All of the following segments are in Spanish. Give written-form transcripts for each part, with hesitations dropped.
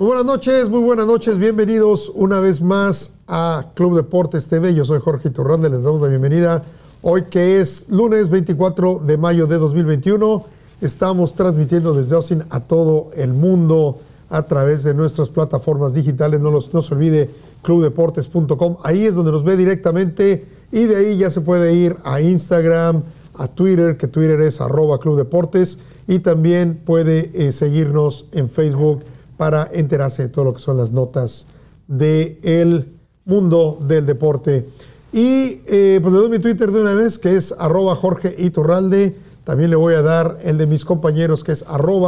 Muy buenas noches, bienvenidos una vez más a Club Deportes TV. Yo soy Jorge Iturralde, les damos la bienvenida. Hoy que es lunes 24 de mayo de 2021, estamos transmitiendo desde Austin a todo el mundo a través de nuestras plataformas digitales. No se olvide clubdeportes.com, ahí es donde nos ve directamente y de ahí ya se puede ir a Instagram, a Twitter, que Twitter es @clubdeportes, y también puede seguirnos en Facebook para enterarse de todo lo que son las notas del mundo del deporte. Y pues le doy mi Twitter de una vez, que es @Jorge Iturralde. También le voy a dar el de mis compañeros, que es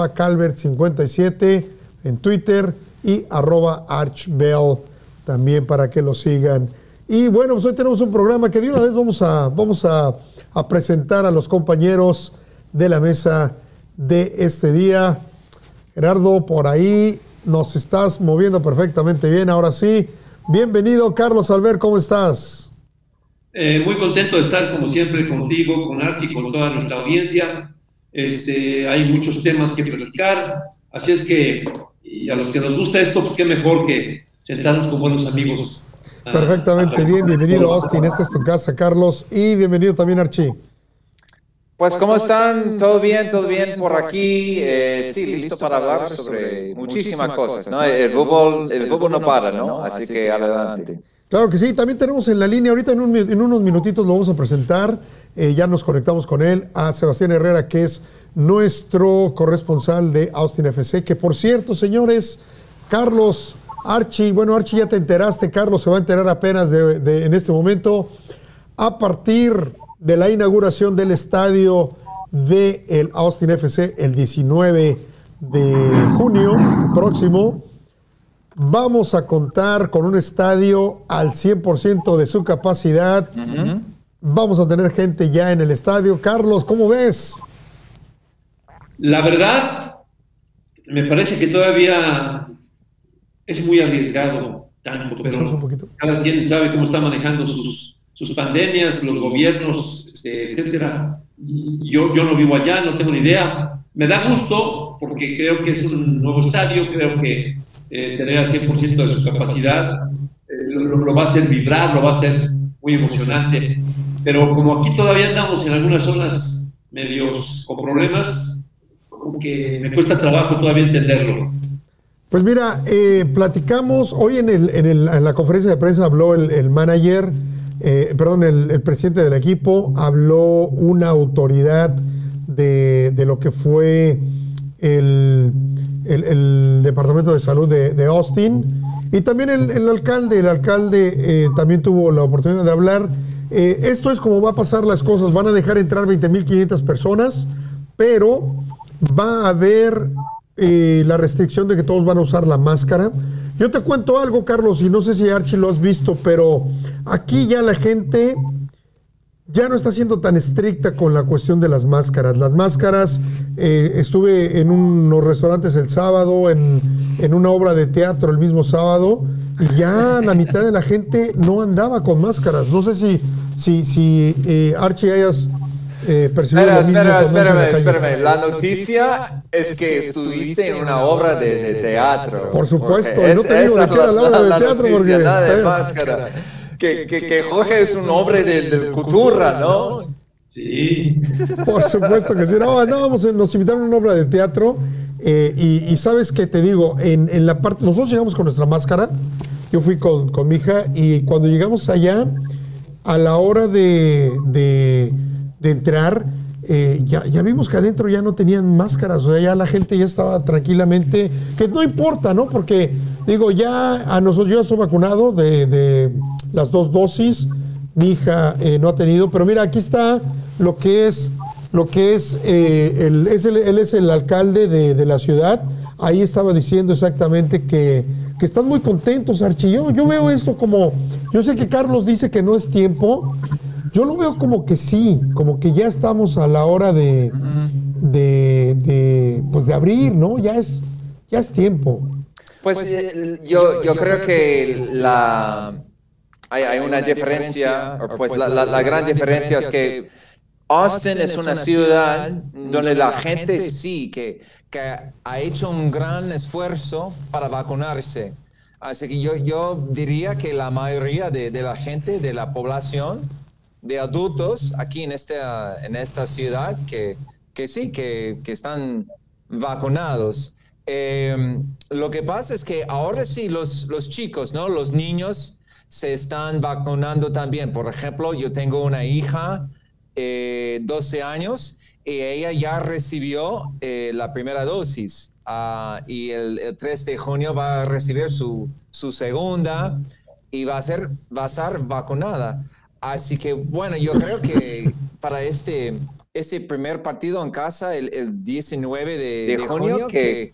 @Calvert57 en Twitter y @Archbell también para que lo sigan. Y bueno, pues hoy tenemos un programa que de una vez vamos a presentar a los compañeros de la mesa de este día. Gerardo, por ahí nos estás moviendo perfectamente bien. Ahora sí, bienvenido, Carlos Albert, ¿cómo estás? Muy contento de estar, como siempre, contigo, con Archie, con toda nuestra audiencia. Hay muchos temas que platicar, así es que, y a los que nos gusta esto, pues qué mejor que sentarnos con buenos amigos. Perfectamente bien, bienvenido Austin, esta es tu casa, Carlos, y bienvenido también Archie. Pues, ¿cómo están? ¿Todo bien por aquí? Sí, listo para hablar sobre muchísimas cosas, ¿no? El fútbol no para, ¿no? Así que adelante. Claro que sí, también tenemos en la línea, ahorita en unos minutitos lo vamos a presentar, ya nos conectamos con él, a Sebastián Herrera, que es nuestro corresponsal de Austin FC, que por cierto, señores, Carlos, Archie, bueno, Archie ya te enteraste, Carlos se va a enterar apenas en este momento, a partir de la inauguración del estadio del Austin FC el 19 de junio próximo, vamos a contar con un estadio al 100% de su capacidad. Vamos a tener gente ya en el estadio. Carlos, ¿cómo ves? La verdad, me parece que todavía es muy arriesgado tanto, pero cada quien sabe cómo está manejando sus pandemias, los gobiernos, etcétera. Yo no vivo allá, no tengo ni idea. Me da gusto porque creo que es un nuevo estadio, creo que tener al 100% de su capacidad lo va a hacer vibrar, lo va a hacer muy emocionante. Pero como aquí todavía andamos en algunas zonas medios con problemas, que me cuesta trabajo todavía entenderlo. Pues mira, platicamos hoy en la conferencia de prensa, habló el manager, el presidente del equipo, habló una autoridad de lo que fue el Departamento de Salud de Austin, y también el alcalde también tuvo la oportunidad de hablar. Esto es como va a pasar las cosas, van a dejar entrar 20,500 personas, pero va a haber la restricción de que todos van a usar la máscara. Yo te cuento algo, Carlos, y no sé si Archie lo has visto, pero aquí ya la gente ya no está siendo tan estricta con la cuestión de las máscaras. Las máscaras, estuve en unos restaurantes el sábado, en una obra de teatro el mismo sábado, y ya la mitad de la gente no andaba con máscaras. No sé si Archie hayas percibido lo mismo. Espérame. La noticia es que estuviste en una obra de teatro. Por supuesto, no te digo de qué era la obra de teatro, porque nada de máscara. Que Jorge es un hombre del cultura, ¿no? Sí. Por supuesto que sí. No, nos invitaron a una obra de teatro, y sabes qué te digo, en la parte, nosotros llegamos con nuestra máscara, yo fui con mi hija, y cuando llegamos allá, a la hora de entrar, ya vimos que adentro ya no tenían máscaras, o sea, ya la gente ya estaba tranquilamente, que no importa, ¿no? Porque, digo, ya a nosotros, yo soy vacunado de las 2 dosis, mi hija no ha tenido, pero mira, aquí está lo que es él es el alcalde de la ciudad. Ahí estaba diciendo exactamente que están muy contentos, Archie. Yo veo esto como, yo sé que Carlos dice que no es tiempo, yo lo veo como que sí, como que ya estamos a la hora de abrir, ¿no? Ya es tiempo. Pues yo creo que hay una diferencia, pues la gran diferencia es que Austin es una ciudad donde la gente sí que ha hecho un gran esfuerzo para vacunarse. Así que yo diría que la mayoría de la gente, de la población, de adultos aquí en esta ciudad, que sí, que están vacunados. Lo que pasa es que ahora sí los chicos, ¿no? Los niños se están vacunando también. Por ejemplo, yo tengo una hija 12 años y ella ya recibió la primera dosis y el 3 de junio va a recibir su segunda y va a ser vacunada. Así que bueno, yo creo que para este primer partido en casa el 19 de junio, que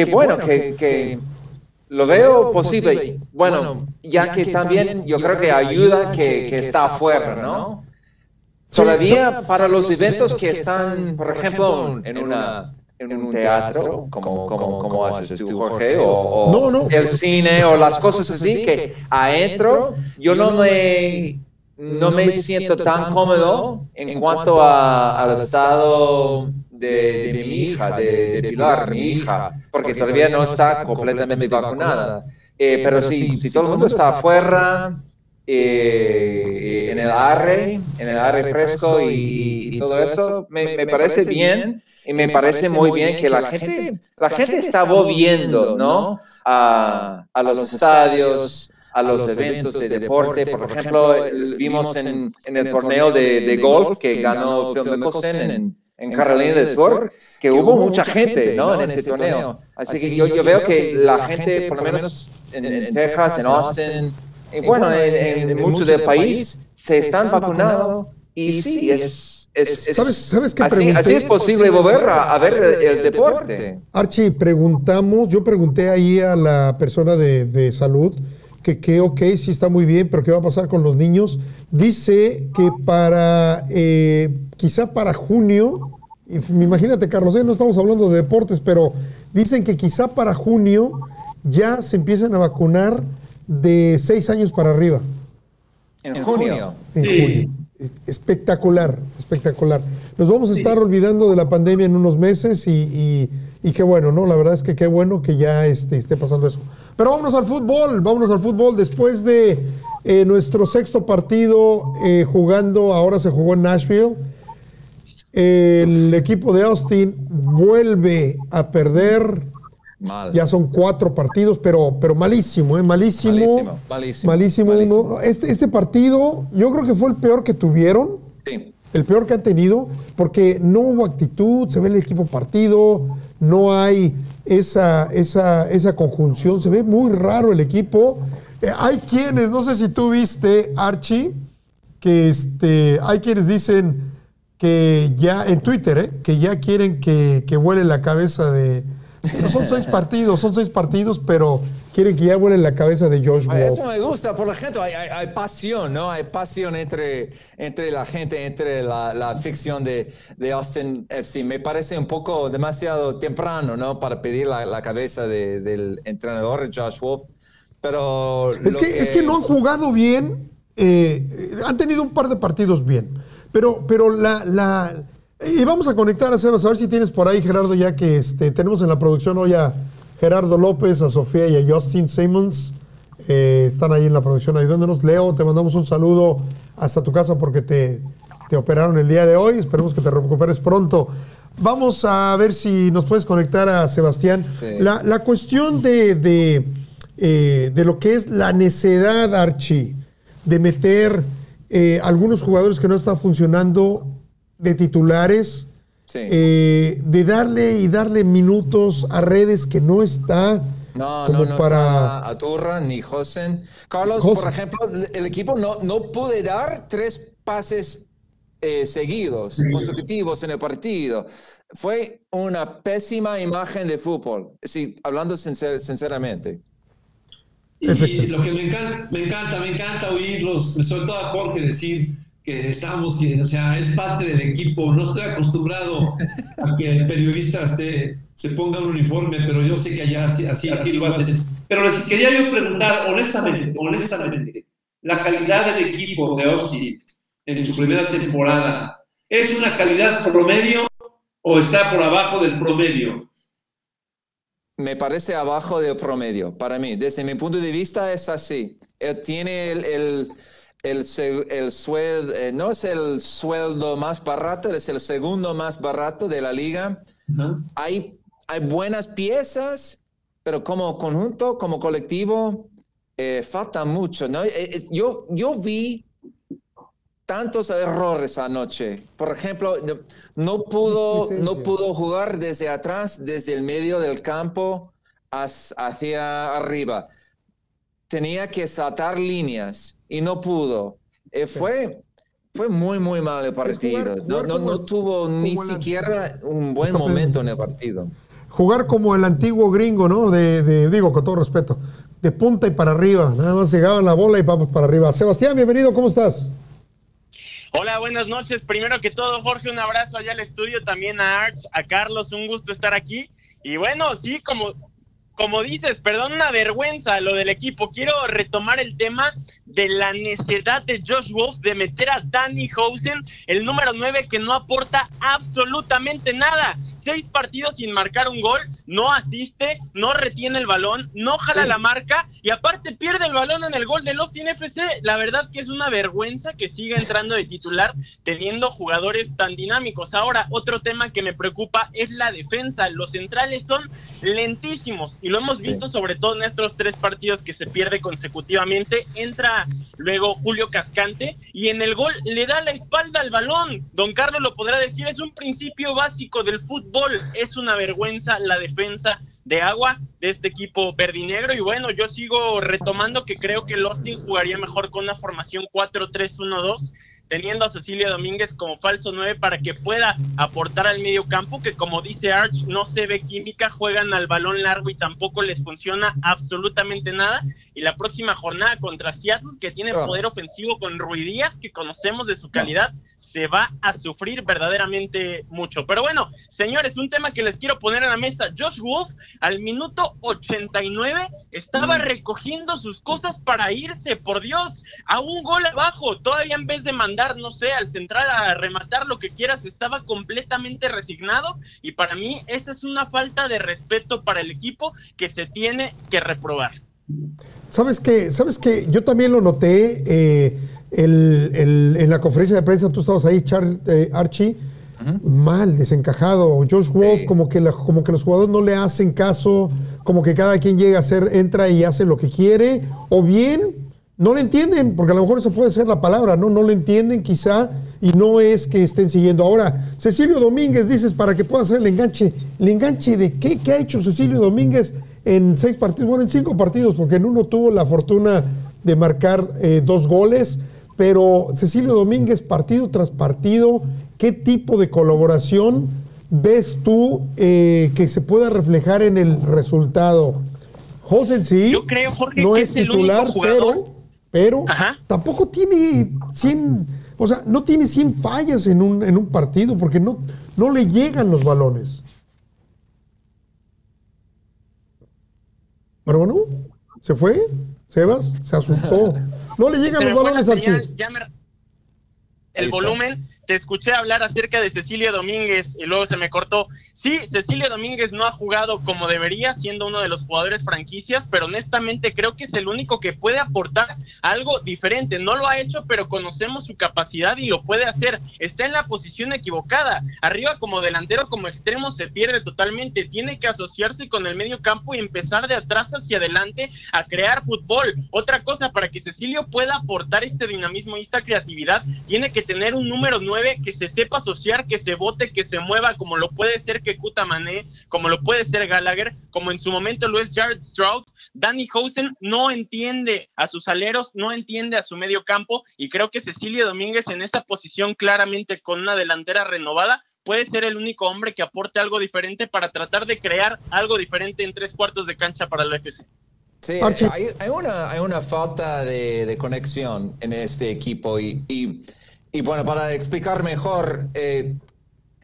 lo veo posible. Bueno, ya que también yo creo que ayuda que está afuera, ¿no? Todavía para los eventos que están, por ejemplo, en un teatro, como haces tú, Jorge, o el cine, o las cosas así, que adentro yo no me siento tan cómodo en cuanto al estado de mi hija, de Pilar, mi hija, porque todavía no está completamente vacunada. Pero si todo el mundo está afuera, en el aire fresco y todo eso, me parece bien, y me parece muy bien que la gente está volviendo, ¿no? a los estadios, a los eventos de deporte. Por ejemplo, vimos en el torneo de golf que ganó Phil Mickelson en Carolina del Sur, que hubo mucha gente, ¿no? en ese torneo. Así que yo veo que la gente, por lo menos en Texas, en Austin, y bueno, en mucho del país se están vacunando, y sí, ¿Sabes qué así es posible volver a ver el deporte. Archie, yo pregunté ahí a la persona de salud que ok, sí está muy bien, pero ¿qué va a pasar con los niños? Dice que quizá para junio, imagínate, Carlos, no estamos hablando de deportes, pero dicen que quizá para junio ya se empiezan a vacunar de 6 años para arriba. ¿En junio? En junio. Espectacular, espectacular. Nos vamos a estar olvidando de la pandemia en unos meses y qué bueno, ¿no? La verdad es que qué bueno que ya esté pasando eso. Pero vámonos al fútbol. Después de nuestro 6º partido jugando, ahora se jugó en Nashville, el equipo de Austin vuelve a perder. Mal. Ya son 4 partidos, pero malísimo, malísimo. Este partido yo creo que fue el peor que tuvieron, sí. El peor que han tenido, porque no hubo actitud, se ve el equipo partido, no hay esa conjunción, se ve muy raro el equipo. Hay quienes, no sé si tú viste, Archie, que hay quienes dicen que ya, en Twitter, que ya quieren que vuele la cabeza de... Son 6 partidos, pero quieren que ya vuele la cabeza de Josh Wolf. Eso me gusta por la gente. Hay pasión, ¿no? Hay pasión entre la gente, entre la afición de Austin FC. Me parece un poco demasiado temprano, ¿no? Para pedir la cabeza del entrenador Josh Wolf. Pero es que no han jugado bien. Han tenido un par de partidos bien. Pero y vamos a conectar a Sebas, a ver si tienes por ahí, Gerardo, ya que tenemos en la producción hoy a Gerardo López, a Sofía y a Justin Simmons. Están ahí en la producción ayudándonos. Leo, te mandamos un saludo hasta tu casa porque te operaron el día de hoy. Esperemos que te recuperes pronto. Vamos a ver si nos puedes conectar a Sebastián. Sí. La cuestión de lo que es la necedad, Archie, de meter algunos jugadores que no están funcionando de titulares, sí. De darle minutos a Redes que no está. No está a Turra ni Hosen. Carlos, por ejemplo, el equipo no puede dar 3 pases seguidos, consecutivos en el partido. Fue una pésima imagen de fútbol, sí, hablando sinceramente. Y lo que me encanta oírlos, sobre todo a Jorge decir que o sea, es parte del equipo. No estoy acostumbrado a que el periodista se ponga un uniforme, pero yo sé que allá así lo hacen. Pero les quería yo preguntar, honestamente, la calidad del equipo de Austin en su primera temporada ¿Es una calidad promedio o está por abajo del promedio? Me parece abajo del promedio, para mí. Desde mi punto de vista es así. Él tiene el sueldo, no es el sueldo más barato, es el segundo más barato de la liga. Hay buenas piezas, pero como conjunto, como colectivo, falta mucho, ¿no? Yo vi tantos errores anoche. Por ejemplo, no pudo jugar desde atrás, desde el medio del campo hacia arriba. Tenía que saltar líneas y no pudo. Fue muy, muy mal el partido. No tuvo ni siquiera un buen momento en el partido. Jugar como el antiguo gringo, ¿no? Digo, con todo respeto, de punta y para arriba. Nada más llegaban la bola y vamos para arriba. Sebastián, bienvenido, ¿cómo estás? Hola, buenas noches. Primero que todo, Jorge, un abrazo allá al estudio, también a Arch, a Carlos, un gusto estar aquí. Y bueno, sí, como dices, perdón, una vergüenza lo del equipo. Quiero retomar el tema de la necedad de Josh Wolf de meter a Danny Hoesen, el número 9, que no aporta absolutamente nada. 6 partidos sin marcar un gol, no asiste, no retiene el balón, no jala la marca y aparte pierde el balón en el gol del Austin FC. La verdad que es una vergüenza que siga entrando de titular teniendo jugadores tan dinámicos. Ahora, otro tema que me preocupa es la defensa. Los centrales son lentísimos y lo hemos visto sobre todo en estos 3 partidos que se pierde consecutivamente. Entra luego Julio Cascante y en el gol le da la espalda al balón. Don Carlos lo podrá decir, es un principio básico del fútbol. Es una vergüenza la defensa de agua de este equipo verdinegro y bueno, yo sigo retomando que creo que el Austin jugaría mejor con una formación 4-3-1-2, teniendo a Cecilio Domínguez como falso 9 para que pueda aportar al medio campo, que como dice Arch, no se ve química, juegan al balón largo y tampoco les funciona absolutamente nada. Y la próxima jornada contra Seattle, que tiene poder ofensivo con Rui Díaz, que conocemos de su calidad, se va a sufrir verdaderamente mucho. Pero bueno, señores, un tema que les quiero poner en la mesa. Josh Wolf, al minuto 89, estaba recogiendo sus cosas para irse, por Dios, a un gol abajo. Todavía en vez de mandar, no sé, al central a rematar lo que quieras, estaba completamente resignado. Y para mí, esa es una falta de respeto para el equipo que se tiene que reprobar. ¿Sabes qué? Yo también lo noté en la conferencia de prensa, tú estabas ahí, Archie, mal, desencajado. Josh Wolf, como que los jugadores no le hacen caso, como que cada quien llega a hacer, entra y hace lo que quiere, o bien no le entienden, porque a lo mejor eso puede ser la palabra, ¿no? No le entienden quizá, y no es que estén siguiendo. Ahora, Cecilio Domínguez, dices, para que pueda hacer el enganche. ¿El enganche de qué? ¿Qué ha hecho Cecilio Domínguez en 6 partidos? Bueno, en 5 partidos, porque en uno tuvo la fortuna de marcar 2 goles, pero Cecilio Domínguez, partido tras partido, ¿qué tipo de colaboración ves tú que se pueda reflejar en el resultado? Hoesen sí, yo creo, Jorge, no que es titular, pero tampoco tiene 100, o sea, no tiene 100 fallas en un partido, porque no le llegan los balones. Pero bueno, ¿se fue? ¿Sebas? Se asustó. No le llegan los balones al Chico. El volumen, te escuché hablar acerca de Cecilio Domínguez y luego se me cortó. Sí, Cecilio Domínguez no ha jugado como debería, siendo uno de los jugadores franquicias, pero honestamente creo que es el único que puede aportar algo diferente. No lo ha hecho, pero conocemos su capacidad y lo puede hacer. Está en la posición equivocada. Arriba como delantero, como extremo, se pierde totalmente. Tiene que asociarse con el medio campo y empezar de atrás hacia adelante a crear fútbol. Otra cosa, para que Cecilio pueda aportar este dinamismo y esta creatividad, tiene que tener un número 9 que se sepa asociar, que se bote, que se mueva, como lo puede ser Kekuta Mané, como lo puede ser Gallagher, como en su momento lo es Jared Stroud. Danny Hoesen no entiende a sus aleros, no entiende a su medio campo, y creo que Cecilio Domínguez en esa posición, claramente con una delantera renovada, puede ser el único hombre que aporte algo diferente para tratar de crear algo diferente en 3/4 de cancha para el FC. Sí, hay una falta de conexión en este equipo y bueno, para explicar mejor,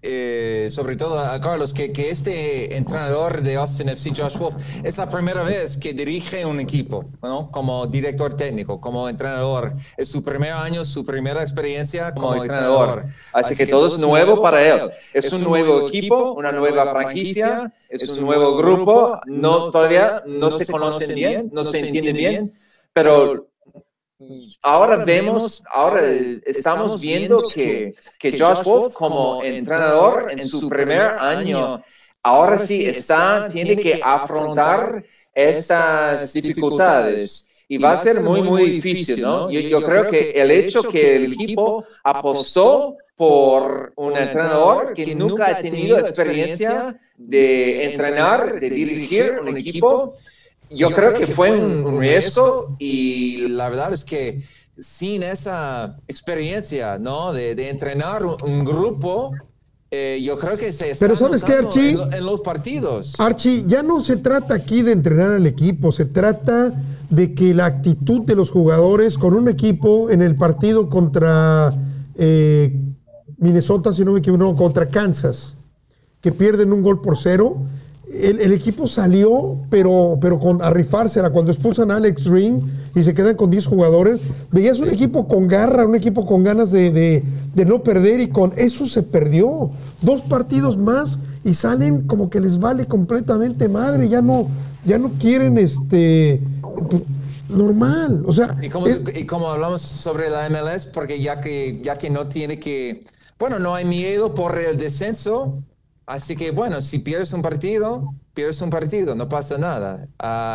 sobre todo a Carlos, que este entrenador de Austin FC, Josh Wolf, es la primera vez que dirige un equipo, ¿no? Como director técnico, como entrenador. Es su primer año, su primera experiencia como entrenador. Así que todo es nuevo para él. Es un nuevo equipo, una nueva franquicia, es un nuevo grupo. Todavía no se conocen bien, no se entienden bien, pero ahora estamos viendo que Josh Wolf como entrenador en su primer año, ahora sí tiene que afrontar estas dificultades y va a ser muy, muy difícil, ¿no? Yo creo que el hecho que el equipo apostó por un entrenador que nunca ha tenido experiencia de entrenar, de dirigir un equipo, yo creo que fue un riesgo, y la verdad es que sin esa experiencia, ¿no? de entrenar un grupo, yo creo que se está. Pero ¿sabes qué, Archie? En los partidos. Archie, ya no se trata aquí de entrenar al equipo, se trata de que la actitud de los jugadores con un equipo en el partido contra Minnesota, si no me equivoco, contra Kansas, que pierden 1-0. El equipo salió, pero a rifársela. Cuando expulsan a Alex Ring y se quedan con 10 jugadores, veías un equipo con garra, un equipo con ganas de no perder, y con eso se perdió. 2 partidos más y salen como que les vale completamente madre, ya no quieren normal. O sea, y como hablamos sobre la MLS, porque ya que no tiene que, bueno, no hay miedo por el descenso. Así que, bueno, si pierdes un partido, no pasa nada.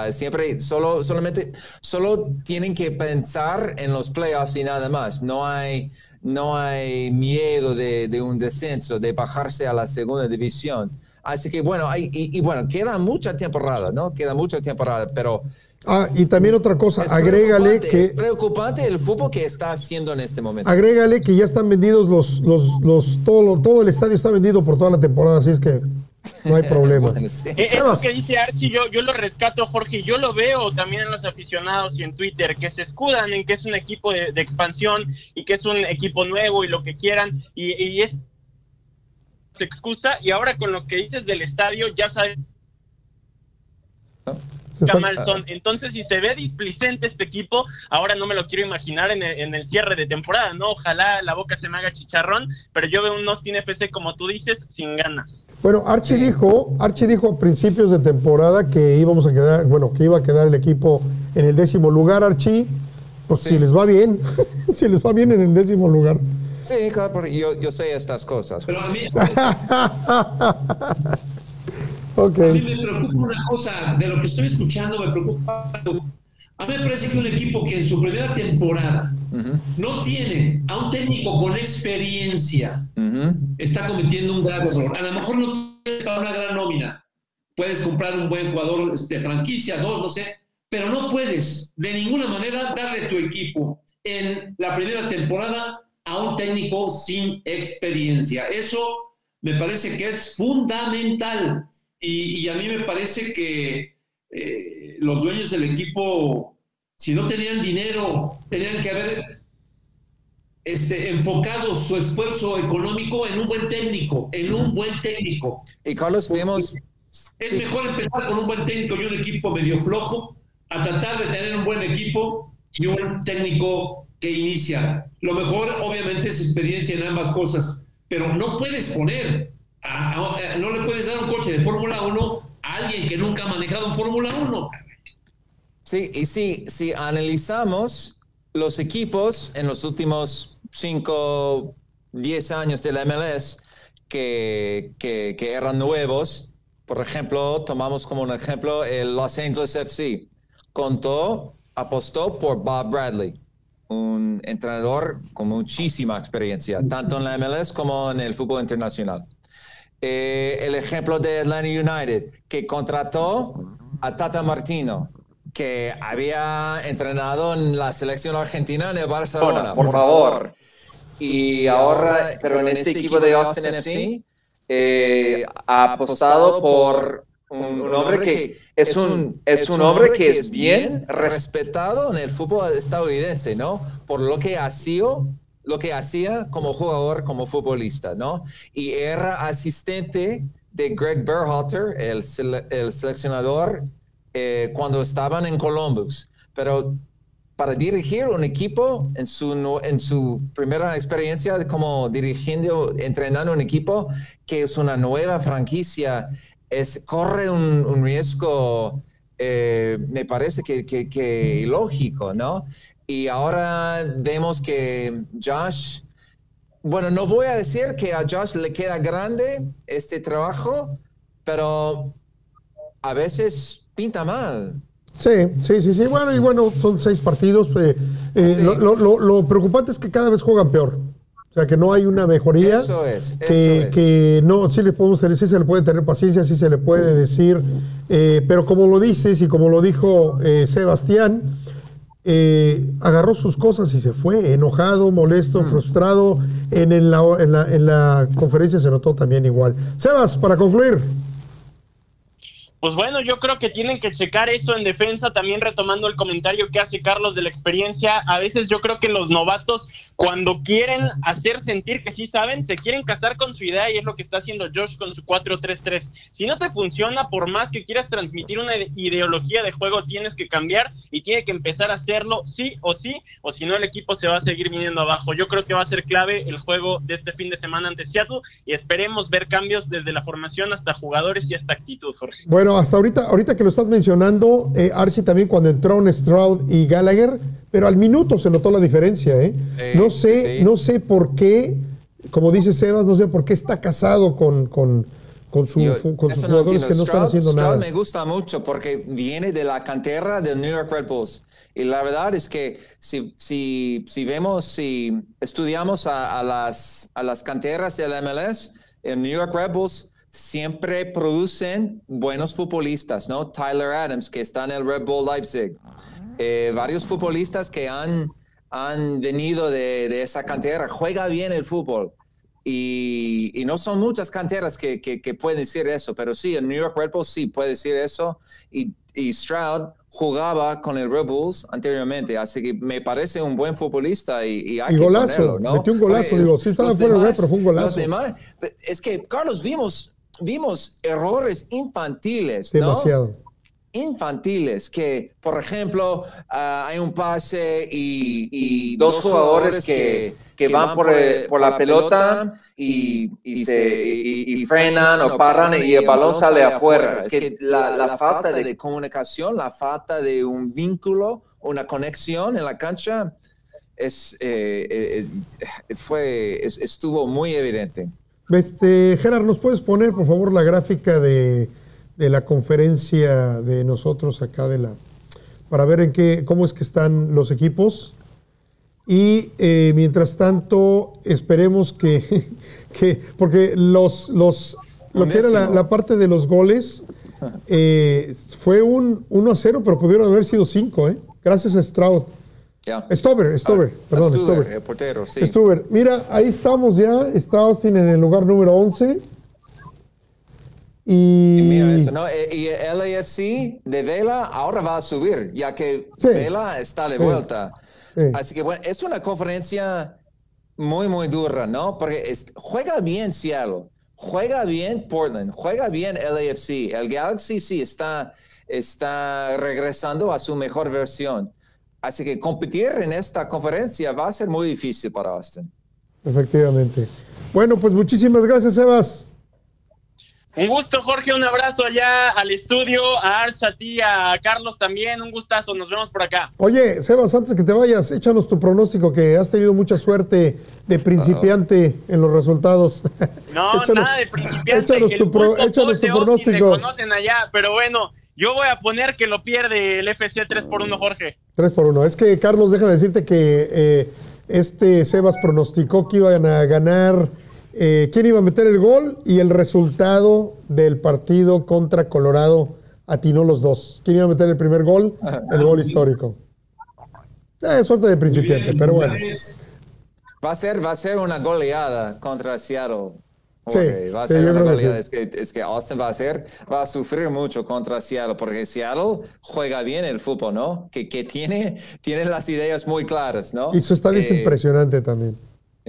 Solo tienen que pensar en los playoffs y nada más. No hay miedo de un descenso, de bajarse a la segunda división. Así que, bueno, bueno, queda mucha temporada, ¿no? Pero... y también otra cosa, agrégale que... Es preocupante el fútbol que está haciendo en este momento. Agrégale que ya están vendidos todo el estadio está vendido por toda la temporada, así es que no hay problema. Bueno, sí. Es lo que dice Archie, yo lo rescato, Jorge, yo lo veo también en los aficionados y en Twitter, que se escudan en que es un equipo de expansión y que es un equipo nuevo y lo que quieran, y es se excusa, y ahora con lo que dices del estadio, ya sabes... Entonces, si se ve displicente este equipo, ahora no me lo quiero imaginar en el cierre de temporada, ¿no? Ojalá la boca se me haga chicharrón, pero yo veo un Austin FC, como tú dices, sin ganas. Bueno, Archie dijo a principios de temporada que que iba a quedar el equipo en el 10º lugar, Archie. Pues sí. Si les va bien, si les va bien en el 10º lugar. Sí, claro, porque yo sé estas cosas. Pero a mí... Okay. A mí me preocupa una cosa, de lo que estoy escuchando me preocupa. A mí me parece que un equipo que en su primera temporada no tiene a un técnico con experiencia está cometiendo un grave error. A lo mejor no tienes para una gran nómina, puedes comprar un buen jugador de franquicia, 2, no sé, pero no puedes de ninguna manera darle tu equipo en la primera temporada a un técnico sin experiencia. Eso me parece que es fundamental. Y a mí me parece que los dueños del equipo, si no tenían dinero, tenían que haber enfocado su esfuerzo económico en un buen técnico, Y Carlos, vemos... Es mejor empezar con un buen técnico y un equipo medio flojo, a tratar de tener un buen equipo y un técnico que inicia. Lo mejor, obviamente, es experiencia en ambas cosas, pero no puedes poner... no le puedes dar un coche de Fórmula 1 a alguien que nunca ha manejado un Fórmula 1. Sí, y si analizamos los equipos en los últimos 5, 10 años de la MLS que eran nuevos, por ejemplo, tomamos como un ejemplo el Los Angeles FC. Apostó por Bob Bradley, un entrenador con muchísima experiencia, tanto en la MLS como en el fútbol internacional. El ejemplo de Atlanta United, que contrató a Tata Martino, que había entrenado en la selección argentina en el Barcelona, por favor. Y ahora, pero en este equipo de Austin FC, ha apostado por un hombre que es un hombre que es bien respetado en el fútbol estadounidense, ¿no? Por lo que ha sido lo que hacía como jugador, como futbolista, ¿no? Y era asistente de Greg Berhalter, el seleccionador, cuando estaban en Columbus. Pero para dirigir un equipo en su primera experiencia como dirigiendo, entrenando un equipo que es una nueva franquicia, corre un riesgo, me parece que ilógico, ¿no? Y ahora vemos que Josh, bueno, no voy a decir que a Josh le queda grande este trabajo, pero a veces pinta mal. Sí. Bueno, son 6 partidos. Sí. Lo preocupante es que cada vez juegan peor. O sea, que no hay una mejoría. Eso es. Que no, sí sí se le puede tener paciencia, sí se le puede decir. Pero como lo dices y como lo dijo Sebastián, agarró sus cosas y se fue, enojado, molesto, frustrado. En la conferencia se notó también igual. Sebas, para concluir. Pues bueno, yo creo que tienen que checar eso en defensa, también retomando el comentario que hace Carlos de la experiencia. A veces yo creo que los novatos, cuando quieren hacer sentir que sí saben, se quieren casar con su idea, y es lo que está haciendo Josh con su 4-3-3. Si no te funciona, por más que quieras transmitir una ideología de juego, tienes que cambiar y tiene que empezar a hacerlo sí, o si no el equipo se va a seguir viniendo abajo. Yo creo que va a ser clave el juego de este fin de semana ante Seattle, y esperemos ver cambios desde la formación hasta jugadores y hasta actitud, Jorge. Bueno, hasta ahorita que lo estás mencionando, Archie, también cuando entraron Stroud y Gallagher, pero al minuto se notó la diferencia, ¿eh? No sé por qué, como dice Sebas, no sé por qué está casado con sus jugadores que no están haciendo nada. Stroud me gusta mucho porque viene de la cantera del New York Red Bulls. Y la verdad es que si estudiamos a las canteras del MLS, el New York Red Bulls siempre producen buenos futbolistas, ¿no? Tyler Adams, que está en el Red Bull Leipzig. Varios futbolistas que han venido de esa cantera. Juega bien el fútbol. Y no son muchas canteras que pueden decir eso, pero sí, el New York Red Bulls sí puede decir eso. Y Stroud jugaba con el Red Bulls anteriormente, así que me parece un buen futbolista y hay que golazo, ponerlo, ¿no? Metió un golazo, digo, sí estaba fuera del red, pero fue un golazo. Es que, Carlos, vimos errores infantiles, ¿no? Demasiado. Infantiles, que, por ejemplo, hay un pase y dos jugadores que van por la pelota y frenan o paran y el balón sale afuera. Es que la falta de comunicación, la falta de un vínculo, una conexión en la cancha, estuvo muy evidente. Gerard, ¿nos puedes poner, por favor, la gráfica de la conferencia de nosotros acá para ver cómo es que están los equipos? Y mientras tanto, esperemos porque lo que era la parte de los goles fue un 1-0, pero pudieron haber sido 5, gracias a Stroud. Yeah. Stuber, el portero, sí. Stuber. Mira, ahí estamos ya. Está Austin en el lugar número 11. Y mira eso, ¿no? Y el LAFC de Vela ahora va a subir, ya que Vela está de vuelta. Sí. Así que bueno, es una conferencia muy, muy dura, ¿no? Porque juega bien Seattle, juega bien Portland, juega bien LAFC. El Galaxy sí está regresando a su mejor versión. Así que competir en esta conferencia va a ser muy difícil para Austin. Efectivamente. Bueno, pues muchísimas gracias, Sebas. Un gusto, Jorge, un abrazo allá al estudio, a Arch, a ti, a Carlos también, un gustazo, nos vemos por acá. Oye, Sebas, antes que te vayas, échanos tu pronóstico, que has tenido mucha suerte de principiante en los resultados. No, nada de principiante, échanos tu pronóstico. Me conocen allá, pero bueno, yo voy a poner que lo pierde el FC 3-1, Jorge. 3-1, es que Carlos, deja de decirte que Sebas pronosticó que iban a ganar... quién iba a meter el gol y el resultado del partido contra Colorado atinó los dos. ¿Quién iba a meter el primer gol? El gol histórico. Suerte de principiante, pero bueno. Va a ser una goleada contra Seattle. Sí, va a ser una goleada. Es que Austin va a sufrir mucho contra Seattle, porque Seattle juega bien el fútbol, ¿no? Que tiene las ideas muy claras, ¿no? Y su estadio es impresionante también.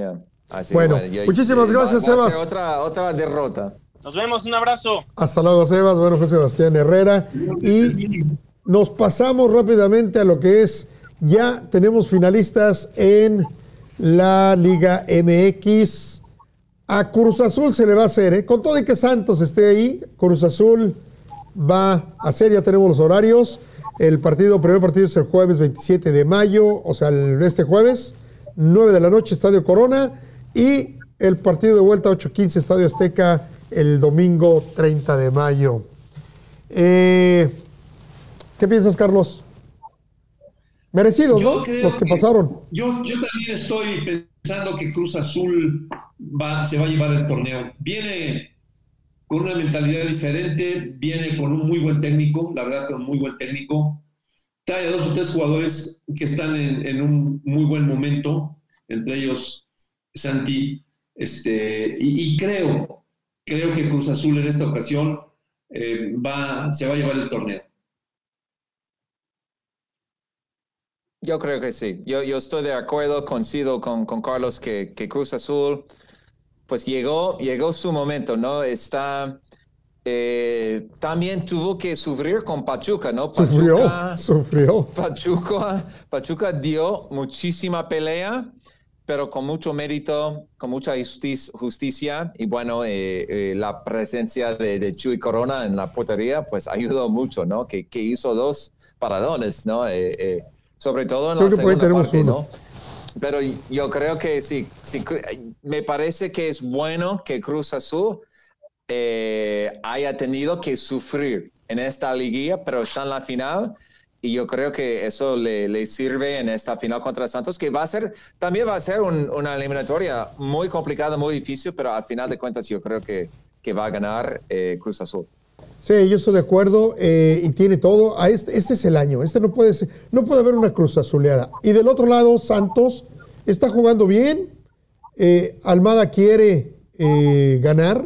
Bueno, muchísimas gracias, Sebas. Otra derrota. Nos vemos, un abrazo. Hasta luego, Sebas. Bueno, fue Sebastián Herrera. Y nos pasamos rápidamente a lo que es, ya tenemos finalistas en la Liga MX. A Cruz Azul se le va a hacer, con todo y que Santos esté ahí, Cruz Azul va a hacer, ya tenemos los horarios. El primer partido es el jueves 27 de mayo, o sea, este jueves, 9 de la noche, Estadio Corona, y el partido de vuelta 8:15, Estadio Azteca, el domingo 30 de mayo. ¿Qué piensas, Carlos? Merecidos, ¿no? Los que pasaron. Yo también estoy pensando que Cruz Azul se va a llevar el torneo. Viene con una mentalidad diferente, viene con un muy buen técnico, la verdad, con un muy buen técnico. Trae a 2 o 3 jugadores que están en un muy buen momento, entre ellos Santi, y creo que Cruz Azul en esta ocasión se va a llevar el torneo. Yo creo que sí. Yo estoy de acuerdo, coincido con Carlos que Cruz Azul, pues llegó su momento, ¿no? También tuvo que sufrir con Pachuca, ¿no? Sufrió. Pachuca dio muchísima pelea, pero con mucho mérito, con mucha justicia, y bueno, la presencia de Chuy Corona en la portería, pues ayudó mucho, ¿no? Que hizo 2 paradones, ¿no? Sobre todo en la segunda parte, ¿no? Pero yo creo que sí, me parece que es bueno que Cruz Azul haya tenido que sufrir en esta liguilla, pero está en la final, y yo creo que eso le sirve en esta final contra Santos, que también va a ser una eliminatoria muy complicada, muy difícil, pero al final de cuentas yo creo que va a ganar Cruz Azul. Sí, yo estoy de acuerdo, y tiene todo. Este es el año. No puede haber una Cruz Azuleada. Y del otro lado, Santos está jugando bien. Almada quiere ganar.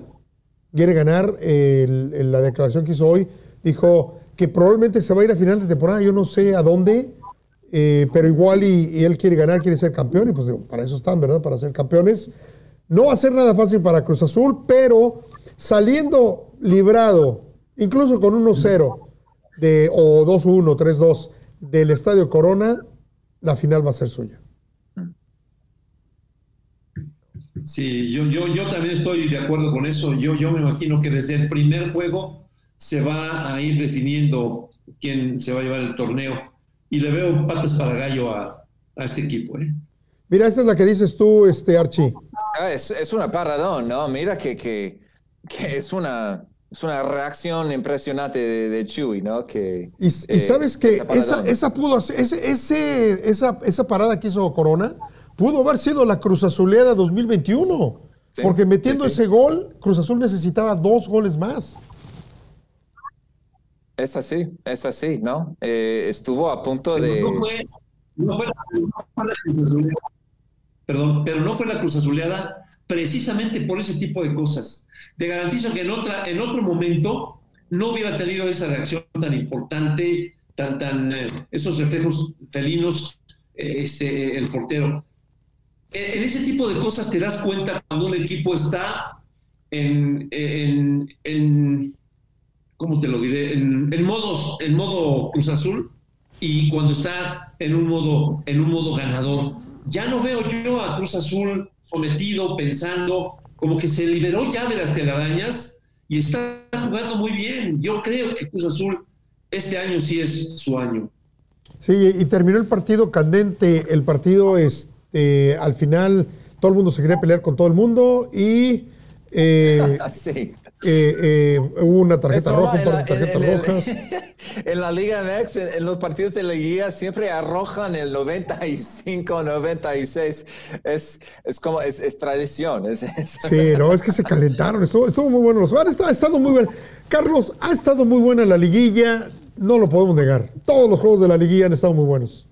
La declaración que hizo hoy dijo que probablemente se va a ir a final de temporada. Yo no sé a dónde, pero igual y él quiere ganar, quiere ser campeón. Y pues digo, para eso están, ¿verdad? Para ser campeones. No va a ser nada fácil para Cruz Azul, pero saliendo librado, incluso con 1-0 o 2-1, 3-2 del Estadio Corona, la final va a ser suya. Sí, yo también estoy de acuerdo con eso. Yo me imagino que desde el primer juego se va a ir definiendo quién se va a llevar el torneo. Y le veo patas para gallo a este equipo. Mira, esta es la que dices tú, Archie. Es una paradón, ¿no? Mira que es una reacción impresionante de Chuy, ¿no? Y sabes que esa pudo hacer, esa parada que hizo Corona pudo haber sido la Cruz Azuleada 2021, sí, porque metiendo ese gol, Cruz Azul necesitaba 2 goles más. Es así, ¿no? Estuvo a punto de... Pero no fue la Cruz Azuleada precisamente por ese tipo de cosas. Te garantizo que en otro momento no hubiera tenido esa reacción tan importante, esos reflejos felinos, el portero. En ese tipo de cosas te das cuenta cuando un equipo está ¿cómo te lo diré? En modo Cruz Azul, y cuando está en un modo ganador. Ya no veo yo a Cruz Azul sometido, pensando, como que se liberó ya de las telarañas y está jugando muy bien. Yo creo que Cruz Azul este año sí es su año. Sí, y terminó el partido candente. El partido, al final, todo el mundo se quería pelear con todo el mundo y sí. Hubo una tarjeta roja, un par de tarjetas rojas. En la Liga MX, en los partidos de la Liga, siempre arrojan el 95, 96. Es tradición. Sí, no, es que se calentaron. Estuvo muy bueno. Ha estado muy bueno. Carlos, ha estado muy buena la liguilla. No lo podemos negar. Todos los juegos de la liguilla han estado muy buenos.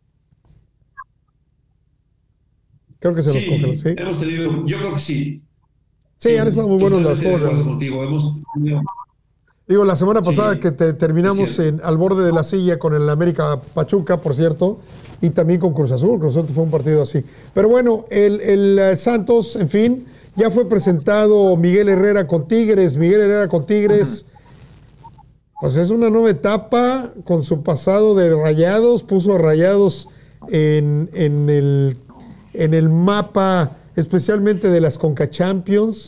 Creo que se los cogen, ¿sí? Hemos tenido, yo creo que sí. Sí, han estado muy buenos los juegos. Contigo. Digo, la semana pasada que terminamos al borde de la silla con el América Pachuca, por cierto, y también con Cruz Azul. Cruz Azul fue un partido así. Pero bueno, el Santos, en fin, ya fue presentado Miguel Herrera con Tigres. Miguel Herrera con Tigres, pues es una nueva etapa con su pasado de Rayados. Puso a Rayados en el mapa, especialmente de las Conca Champions.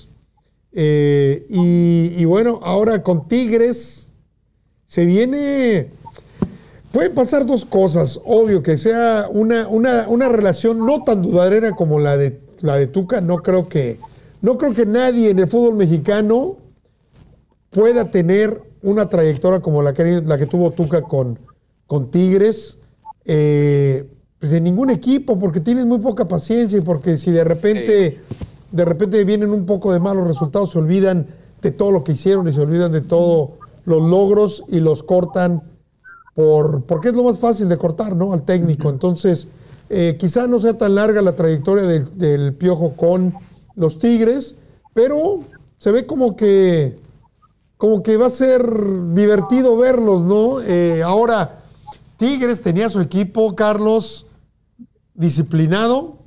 Y bueno, ahora con Tigres se viene, pueden pasar dos cosas. Obvio que sea una relación no tan duradera como la de Tuca. No creo que nadie en el fútbol mexicano pueda tener una trayectoria como la que tuvo Tuca con Tigres, pues en ningún equipo, porque tienes muy poca paciencia y porque si de repente vienen un poco de malos resultados, se olvidan de todo lo que hicieron y se olvidan de todos los logros y los cortan porque es lo más fácil de cortar, ¿no? Al técnico. Entonces, quizá no sea tan larga la trayectoria del Piojo con los Tigres, pero se ve como que va a ser divertido verlos, ¿no? Ahora, Tigres tenía su equipo, Carlos, disciplinado.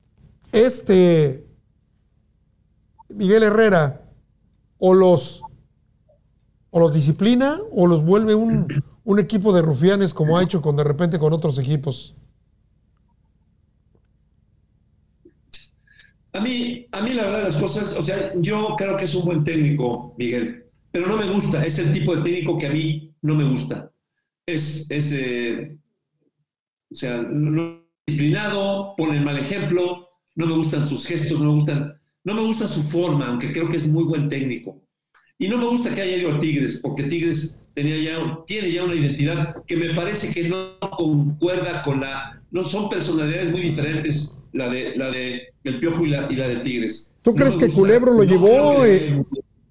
Miguel Herrera o los disciplina o los vuelve un equipo de rufianes como ha hecho de repente con otros equipos. A mí la verdad de las cosas, o sea, yo creo que es un buen técnico, Miguel, pero no me gusta, es el tipo de técnico que a mí no me gusta. O sea, no disciplinado, pone el mal ejemplo, no me gustan sus gestos, no me gusta su forma, aunque creo que es muy buen técnico. Y no me gusta que haya ido a Tigres, porque Tigres tiene ya una identidad que me parece que no concuerda con no son personalidades muy diferentes, la de el Piojo y la de Tigres. ¿Tú crees que Culebro lo llevó? Ahí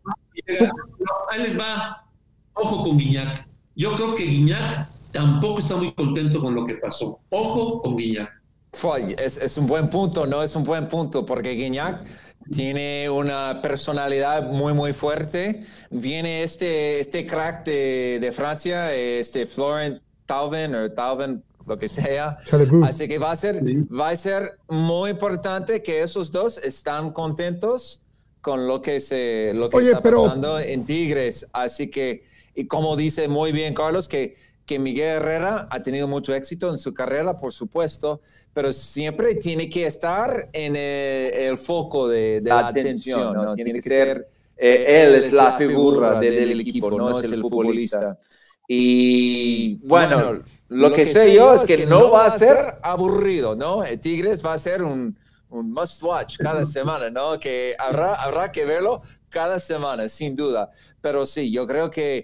les va, ojo con Guiñac. Yo creo que Guiñac tampoco está muy contento con lo que pasó. Ojo con Guiñac. Es un buen punto, ¿no? Es un buen punto, porque Guiñac tiene una personalidad muy, muy fuerte. Viene este crack de Francia, Florent Thauvin, lo que sea. Así que va a ser muy importante que esos dos están contentos con lo que está pasando en Tigres. Así que, y como dice muy bien Carlos, que Miguel Herrera ha tenido mucho éxito en su carrera, por supuesto, pero siempre tiene que estar en el foco de la atención, ¿no? Tiene que ser, él es la figura del equipo, no es el futbolista. Y bueno, lo que sé yo es que no va a ser aburrido, ¿no? El Tigres va a ser un must watch cada semana, ¿no? Que habrá que verlo cada semana, sin duda. Pero sí, yo creo que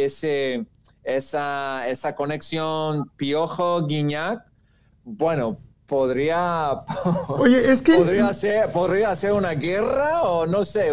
esa conexión Piojo-Guiñac, bueno, podría ser una guerra o no sé,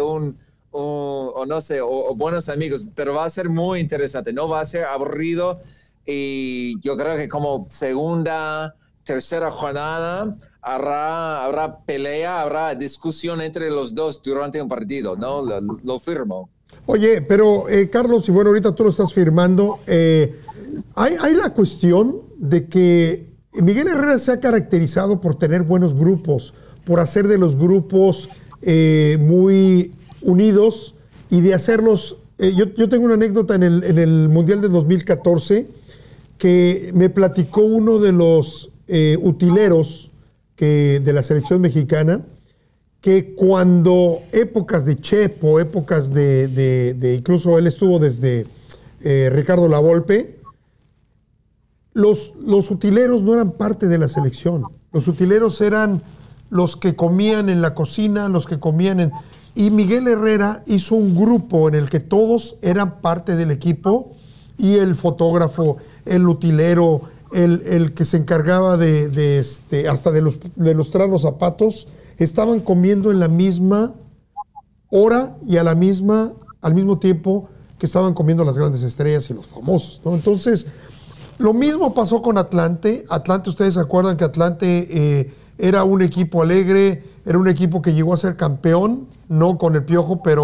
o buenos amigos, pero va a ser muy interesante, no va a ser aburrido. Y yo creo que como segunda, tercera jornada habrá pelea, habrá discusión entre los dos durante un partido, ¿no? Lo firmo. Oye, pero Carlos, y bueno, ahorita tú lo estás firmando, hay la cuestión de que Miguel Herrera se ha caracterizado por tener buenos grupos, por hacer de los grupos muy unidos y de hacerlos. Yo tengo una anécdota en el Mundial del 2014 que me platicó uno de los utileros de la selección mexicana, que cuando épocas de Chepo, épocas de incluso él estuvo desde Ricardo Lavolpe, los utileros no eran parte de la selección. Los utileros eran los que comían en la cocina, los que comían Y Miguel Herrera hizo un grupo en el que todos eran parte del equipo, y el fotógrafo, el utilero, el que se encargaba hasta de lustrar los zapatos, estaban comiendo en la misma hora y al mismo tiempo que estaban comiendo las grandes estrellas y los famosos, ¿no? Entonces, lo mismo pasó con Atlante. Atlante, ustedes se acuerdan que Atlante era un equipo alegre, era un equipo que llegó a ser campeón, no con el Piojo, pero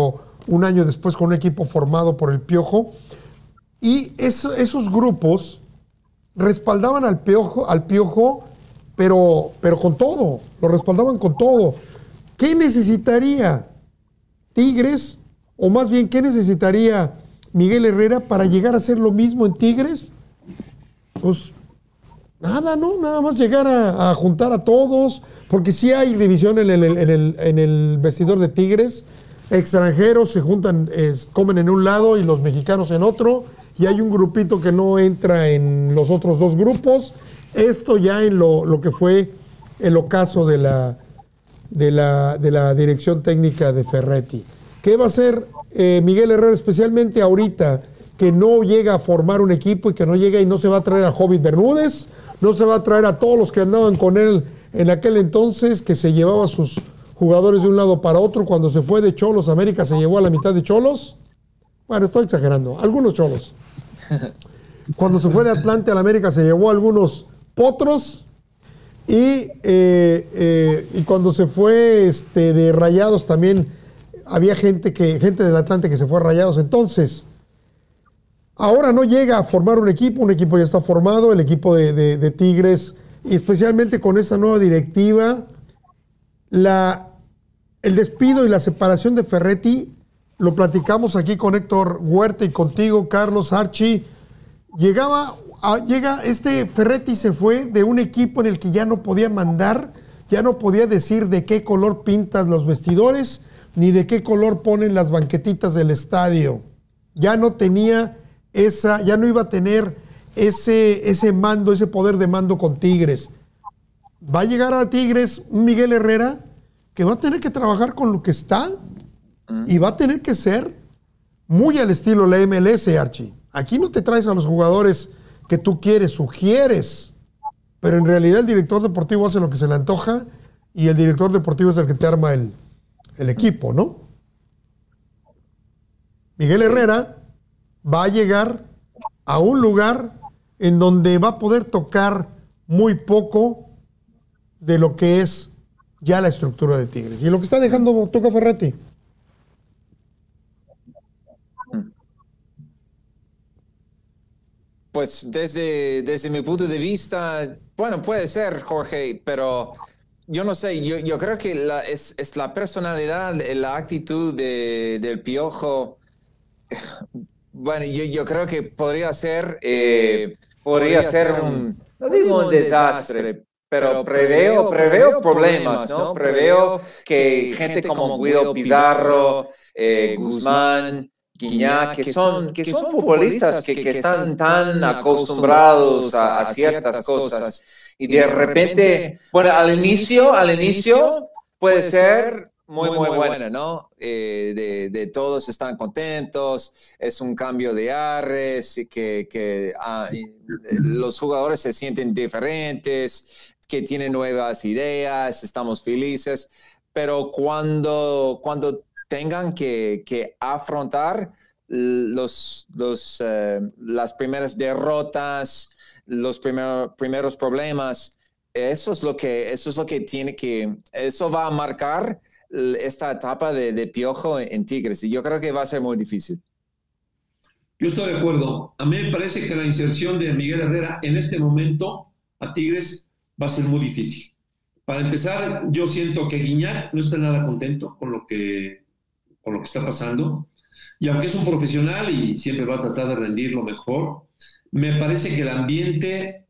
un año después con un equipo formado por el Piojo. Y esos grupos respaldaban al Piojo, pero con todo, lo respaldaban con todo. ¿Qué necesitaría Tigres, o más bien, qué necesitaría Miguel Herrera para llegar a hacer lo mismo en Tigres? Pues nada, ¿no? Nada más llegar a juntar a todos, porque sí hay división en el vestidor de Tigres. Extranjeros se juntan, comen en un lado y los mexicanos en otro, y hay un grupito que no entra en los otros dos grupos. Esto ya en lo que fue el ocaso de la dirección técnica de Ferretti. ¿Qué va a hacer Miguel Herrera, especialmente ahorita que no llega a formar un equipo y que no llega y no se va a traer a Hobbit Bermúdez, no se va a traer a todos los que andaban con él en aquel entonces, que se llevaba a sus jugadores de un lado para otro? Cuando se fue de Cholos, América se llevó a la mitad de Cholos. Bueno, estoy exagerando, algunos Cholos. Cuando se fue de Atlante a la América se llevó a algunos Potros. Y cuando se fue de Rayados también había gente del Atlante que se fue a Rayados. Entonces, ahora no llega a formar un equipo ya está formado, el equipo de Tigres, y especialmente con esta nueva directiva, el despido y la separación de Ferretti, lo platicamos aquí con Héctor Huerta y contigo, Carlos, Archie. Ferretti se fue de un equipo en el que ya no podía mandar, ya no podía decir de qué color pintas los vestidores, ni de qué color ponen las banquetitas del estadio. Ya no tenía ya no iba a tener ese mando, ese poder de mando con Tigres. Va a llegar a Tigres un Miguel Herrera que va a tener que trabajar con lo que está y va a tener que ser muy al estilo la MLS, Archie. Aquí no te traes a los jugadores que tú quieres, sugieres, pero en realidad el director deportivo hace lo que se le antoja y el director deportivo es el que te arma el equipo, ¿no? Miguel Herrera va a llegar a un lugar en donde va a poder tocar muy poco de lo que es ya la estructura de Tigres. Y lo que está dejando Tuca Ferretti. Pues desde mi punto de vista, bueno, puede ser, Jorge, pero yo no sé, yo creo que es la personalidad, la actitud del Piojo. Bueno, yo creo que podría ser no digo un desastre, pero preveo problemas, ¿no? Preveo que gente como Guido Pizarro, Guzmán, Guiñac, que son futbolistas que están tan acostumbrados a ciertas cosas, y de repente, bueno, al inicio puede ser muy buena, ¿no? De todos están contentos, es un cambio de aires, que los jugadores se sienten diferentes, que tienen nuevas ideas, estamos felices, pero cuando tengan que afrontar las primeras derrotas, los primeros problemas, eso es lo que tiene que, eso va a marcar esta etapa de Piojo en Tigres, y yo creo que va a ser muy difícil. Yo estoy de acuerdo. A mí me parece que la inserción de Miguel Herrera en este momento a Tigres va a ser muy difícil. Para empezar, yo siento que Guiñac no está nada contento con lo que está pasando, y aunque es un profesional y siempre va a tratar de rendir lo mejor, me parece que el ambiente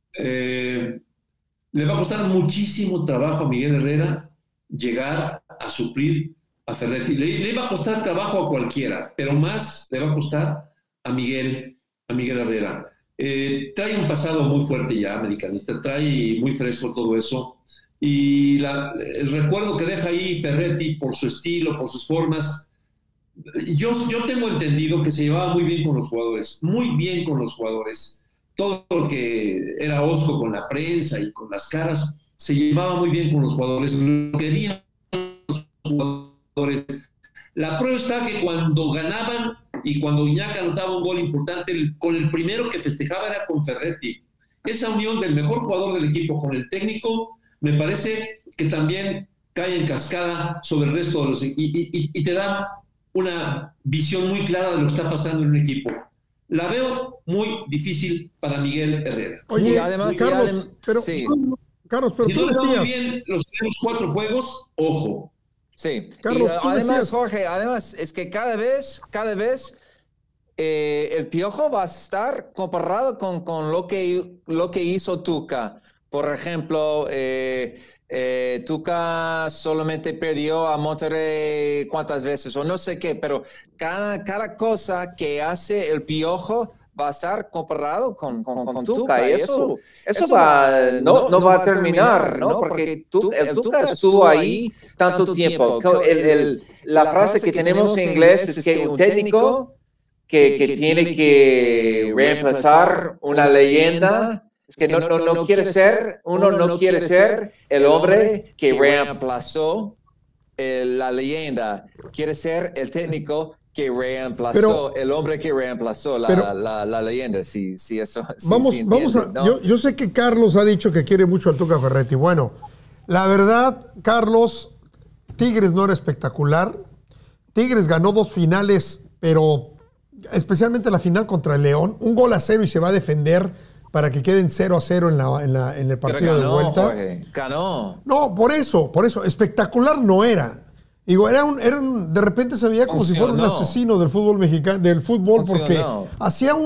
le va a costar muchísimo trabajo a Miguel Herrera llegar a suplir a Ferretti. Le va a costar trabajo a cualquiera, pero más le va a costar a Miguel Herrera. Trae un pasado muy fuerte ya, americanista, trae muy fresco todo eso, y el recuerdo que deja ahí Ferretti por su estilo, por sus formas. Yo tengo entendido que se llevaba muy bien con los jugadores, muy bien con los jugadores. Todo lo que era osco con la prensa y con las caras, se llevaba muy bien con los jugadores, lo querían los jugadores. La prueba está que cuando ganaban y cuando Guiñac anotaba un gol importante, con el primero que festejaba era con Ferretti. Esa unión del mejor jugador del equipo con el técnico, me parece que también cae en cascada sobre el resto de los... Y te da una visión muy clara de lo que está pasando en un equipo. La veo muy difícil para Miguel Herrera. Oye, además, Carlos, pero sí. Carlos, pero si tú no decías... muy bien los primeros 4 juegos, ojo. Sí, Carlos, y además, Jorge, además es que cada vez el Piojo va a estar comparado con lo que hizo Tuca. Por ejemplo, Tuca solamente perdió a Monterrey cuántas veces o no sé qué, pero cada cosa que hace el Piojo va a estar comparado con Tuca, y eso no va a terminar, ¿no? Porque el Tuca estuvo ahí tanto tiempo. La frase que tenemos en inglés es que un técnico que tiene que reemplazar una leyenda, es que no quiere ser el hombre que reemplazó la leyenda, quiere ser el técnico que reemplazó, el hombre que reemplazó la leyenda. Sí, eso. Vamos a. ¿No? Yo sé que Carlos ha dicho que quiere mucho al Tuca Ferretti. Bueno, la verdad, Carlos, Tigres no era espectacular. Tigres ganó 2 finales, pero especialmente la final contra el León. 1-0 y se va a defender para que queden 0-0 en el partido de vuelta. Jorge, ganó. No, por eso. Espectacular no era. Digo, de repente se veía como si fuera un asesino del fútbol mexicano, del fútbol, porque hacía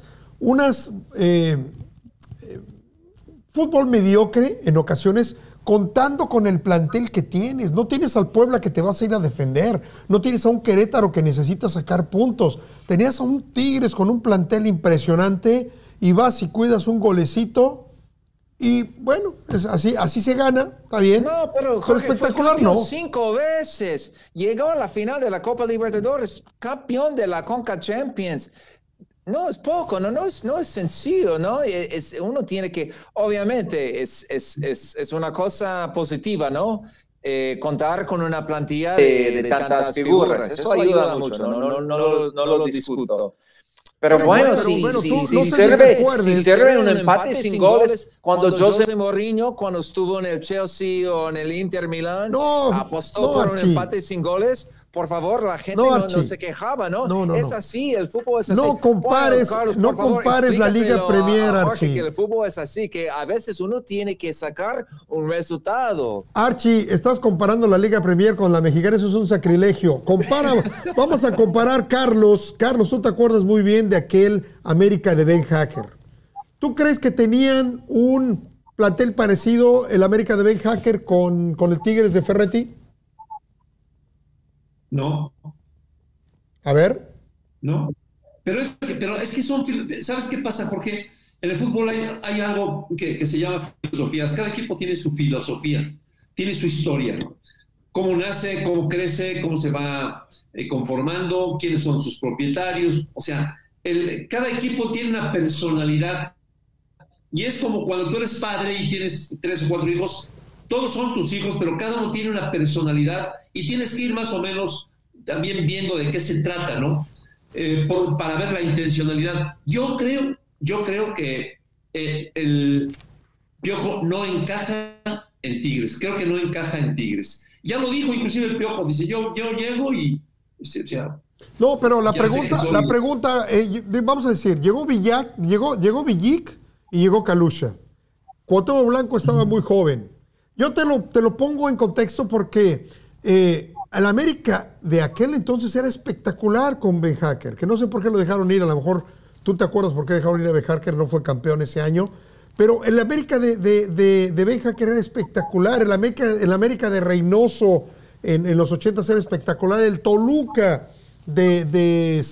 fútbol mediocre en ocasiones, contando con el plantel que tienes. No tienes al Puebla que te vas a ir a defender, no tienes a un Querétaro que necesita sacar puntos, tenías a un Tigres con un plantel impresionante y vas y cuidas un golecito. Y bueno, así se gana, está bien. No, pero Jorge, espectacular no. 5 veces. Llegó a la final de la Copa Libertadores, campeón de la Conca Champions. No es poco, no es sencillo, ¿no? Uno tiene que, obviamente, es una cosa positiva, ¿no? Contar con una plantilla de tantas figuras. Eso ayuda mucho, no lo discuto. Pero bueno, si sirve un empate sin goles, cuando José Mourinho, cuando estuvo en el Chelsea o en el Inter Milán, apostó por un empate sin goles, por favor, la gente no se quejaba, ¿no? Es así, el fútbol es así. No compares, Carlos, no compares la Liga Premier, Archie. Que el fútbol es así, que a veces uno tiene que sacar un resultado. Archie, estás comparando la Liga Premier con la mexicana, eso es un sacrilegio. Vamos a comparar, Carlos. Carlos, tú te acuerdas muy bien de aquel América de Ben Hacker. ¿Tú crees que tenían un plantel parecido el América de Ben Hacker con el Tigres de Ferretti? No. A ver. No. Pero es que son... ¿Sabes qué pasa, Jorge? En el fútbol hay algo que se llama filosofías. Cada equipo tiene su filosofía, tiene su historia, ¿no? Cómo nace, cómo crece, cómo se va conformando, quiénes son sus propietarios. O sea, cada equipo tiene una personalidad. Y es como cuando tú eres padre y tienes 3 o 4 hijos, todos son tus hijos, pero cada uno tiene una personalidad y tienes que ir más o menos también viendo de qué se trata, ¿no? Para ver la intencionalidad. Yo creo que el Piojo no encaja en Tigres. Creo que no encaja en Tigres. Ya lo dijo inclusive el Piojo, dice, yo llego y... O sea, no, pero la pregunta vamos a decir, llegó Villic y llegó Kalusha. Cuauhtémoc Blanco estaba muy joven. Yo te lo pongo en contexto porque el América de aquel entonces era espectacular con Ben Hacker, que no sé por qué lo dejaron ir, a lo mejor tú te acuerdas por qué dejaron ir a Ben Hacker, no fue campeón ese año, pero el América de Ben Hacker era espectacular, el América de Reynoso en los 80 era espectacular, el Toluca de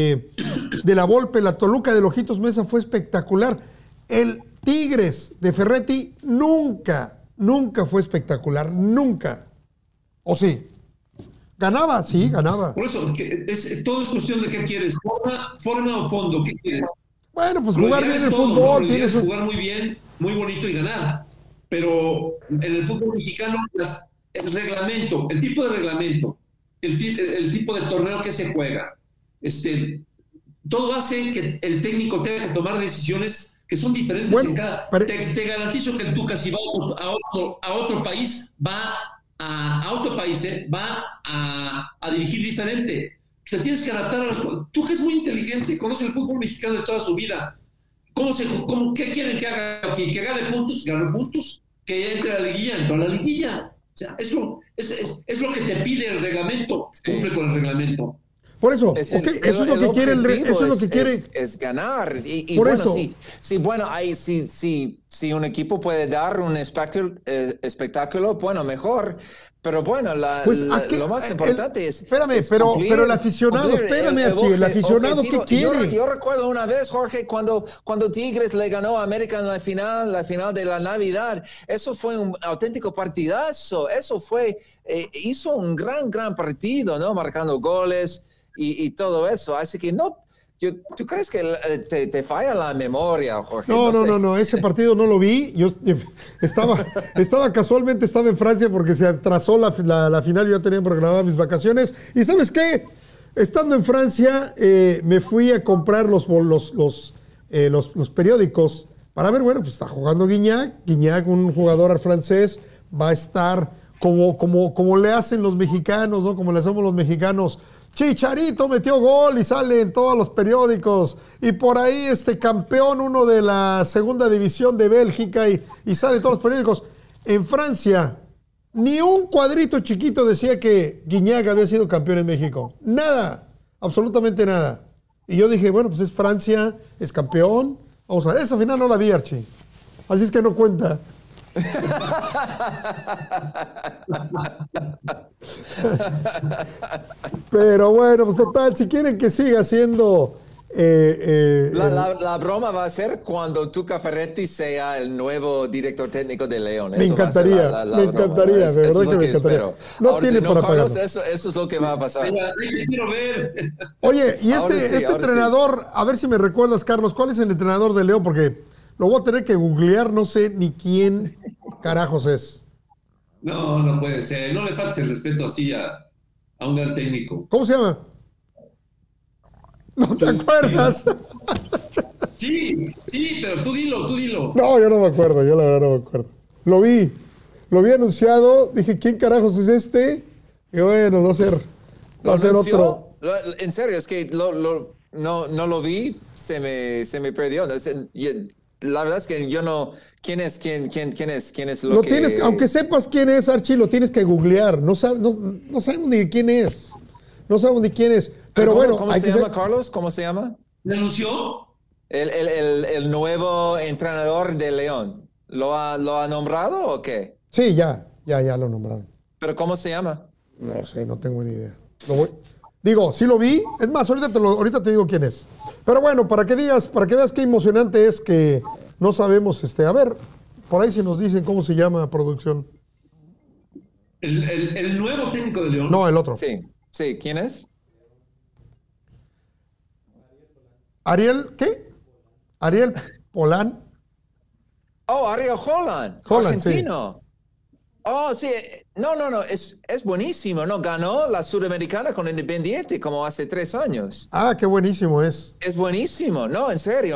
la Volpe, la Toluca de Ojitos Mesa fue espectacular, el Tigres de Ferretti nunca fue espectacular, nunca. ¿O sí? ¿Ganaba? Sí, ganaba. Por eso, todo es cuestión de qué quieres, forma o fondo, ¿qué quieres? Bueno, pues jugar bien el fútbol. Tienes jugar muy bien, muy bonito y ganar. Pero en el fútbol mexicano, el reglamento, el tipo de reglamento, el tipo de torneo que se juega, todo hace que el técnico tenga que tomar decisiones que son diferentes en cada... Te garantizo que el Tuca, si va a otro país, va a dirigir diferente. te tienes que adaptar a los... Tú que es muy inteligente, conoce el fútbol mexicano de toda su vida. ¿Qué quieren que haga aquí? Que gane puntos, que entre a la liguilla, entró a la liguilla. O sea, eso es lo que te pide el reglamento, cumple con el reglamento. Por eso, eso es lo que quiere eso es lo que quiere. Es ganar. Y por bueno, eso. Si un equipo puede dar un espectáculo, bueno, mejor. Pero bueno, lo más importante es... Espérame, pero el aficionado, Archie, el aficionado, ¿qué quiere? Yo recuerdo una vez, Jorge, cuando Tigres le ganó a América en la final de la Navidad. Eso fue un auténtico partidazo. Eso fue... hizo un gran partido, ¿no? Marcando goles y todo eso. Así que no... ¿Tú crees que te falla la memoria, Jorge? No, ese partido no lo vi. Yo casualmente estaba en Francia porque se atrasó la final, yo ya tenía programadas mis vacaciones. ¿Y sabes qué? Estando en Francia, me fui a comprar los periódicos para ver, bueno, pues está jugando Gignac, un jugador francés, va a estar como le hacen los mexicanos, ¿no? Como le hacemos los mexicanos. Chicharito metió gol y sale en todos los periódicos. Y por ahí campeón uno de la segunda división de Bélgica y sale en todos los periódicos. En Francia, ni un cuadrito chiquito decía que Gignac había sido campeón en México. Nada, absolutamente nada. Y yo dije, bueno, pues es Francia, es campeón. Vamos a ver, esa final no la vi, Archie. Así es que no cuenta. Pero bueno, pues total, si quieren que siga siendo la broma va a ser cuando Tuca Ferretti sea el nuevo director técnico de León. Me encantaría, de verdad que me encantaría. No tiene para pagar. Eso es lo que va a pasar. Quiero ver. Oye, y este entrenador, a ver si me recuerdas, Carlos, ¿cuál es el entrenador de León? Porque lo voy a tener que googlear, no sé ni quién carajos es. No puede ser. No le faltes el respeto así a un gran técnico. ¿Cómo se llama? ¿No te acuerdas? Sí, pero tú dilo. No, yo no me acuerdo, yo la verdad no me acuerdo. Lo vi anunciado, dije, ¿quién carajos es este? Y bueno, va a ser otro. En serio, es que no lo vi, se me perdió. La verdad es que yo no... ¿Quién es lo que...? Aunque sepas quién es, Archie, lo tienes que googlear. No sabemos ni quién es. No sabemos ni quién es. Pero bueno... ¿Cómo se llama, Carlos? ¿Cómo se llama? ¿Le anunció? El nuevo entrenador de León. ¿Lo ha nombrado o qué? Sí, ya lo nombraron. ¿Pero cómo se llama? No sé, no tengo ni idea. Digo, sí lo vi. Es más, ahorita te digo quién es. Pero bueno, para que veas qué emocionante es que no sabemos, a ver, por ahí si nos dicen cómo se llama producción. ¿El nuevo técnico de León? No, el otro. Sí, ¿quién es? ¿Ariel qué? ¿Ariel Polán? Oh, Ariel Holland. Argentino. Sí. Oh, sí. No. Es buenísimo, ¿no? Ganó la Sudamericana con Independiente como hace 3 años. Ah, qué buenísimo es. Es buenísimo. No, en serio.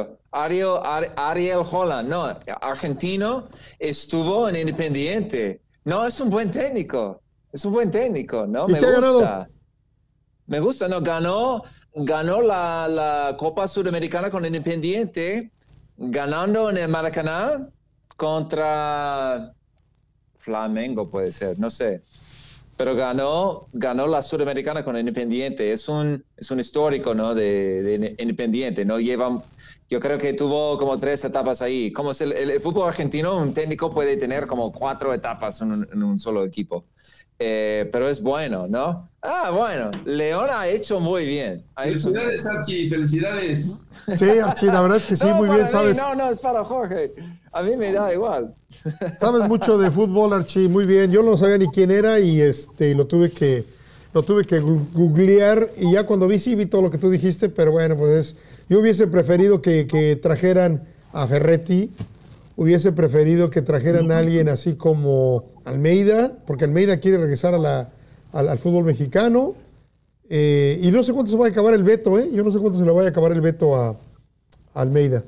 Ariel Holland, no. Argentino, estuvo en Independiente. No, es un buen técnico. ¿no? ¿Y qué ha ganado? Me gusta, ¿no? Ganó la Copa Sudamericana con Independiente, ganando en el Maracaná contra Flamengo, puede ser, no sé. Pero ganó la Sudamericana con Independiente. Es un histórico, ¿no? de Independiente, ¿no? Yo creo que tuvo como 3 etapas ahí. Como es el fútbol argentino, un técnico puede tener como 4 etapas en un solo equipo. Pero es bueno, ¿no? Bueno, León ha hecho muy bien. Felicidades, Archie, felicidades. Sí, Archie, la verdad es que sí, muy bien, ¿sabes? No, es para Jorge. A mí me da igual. Sabes mucho de fútbol, Archie, muy bien. Yo no sabía ni quién era y lo tuve que googlear y ya cuando vi todo lo que tú dijiste, pero bueno, pues yo hubiese preferido que trajeran a Ferretti. Hubiese preferido que trajeran a alguien así como Almeida, porque Almeida quiere regresar al fútbol mexicano. Y no sé cuánto se va a acabar el veto, ¿eh? Yo no sé cuánto se le va a acabar el veto a Almeida.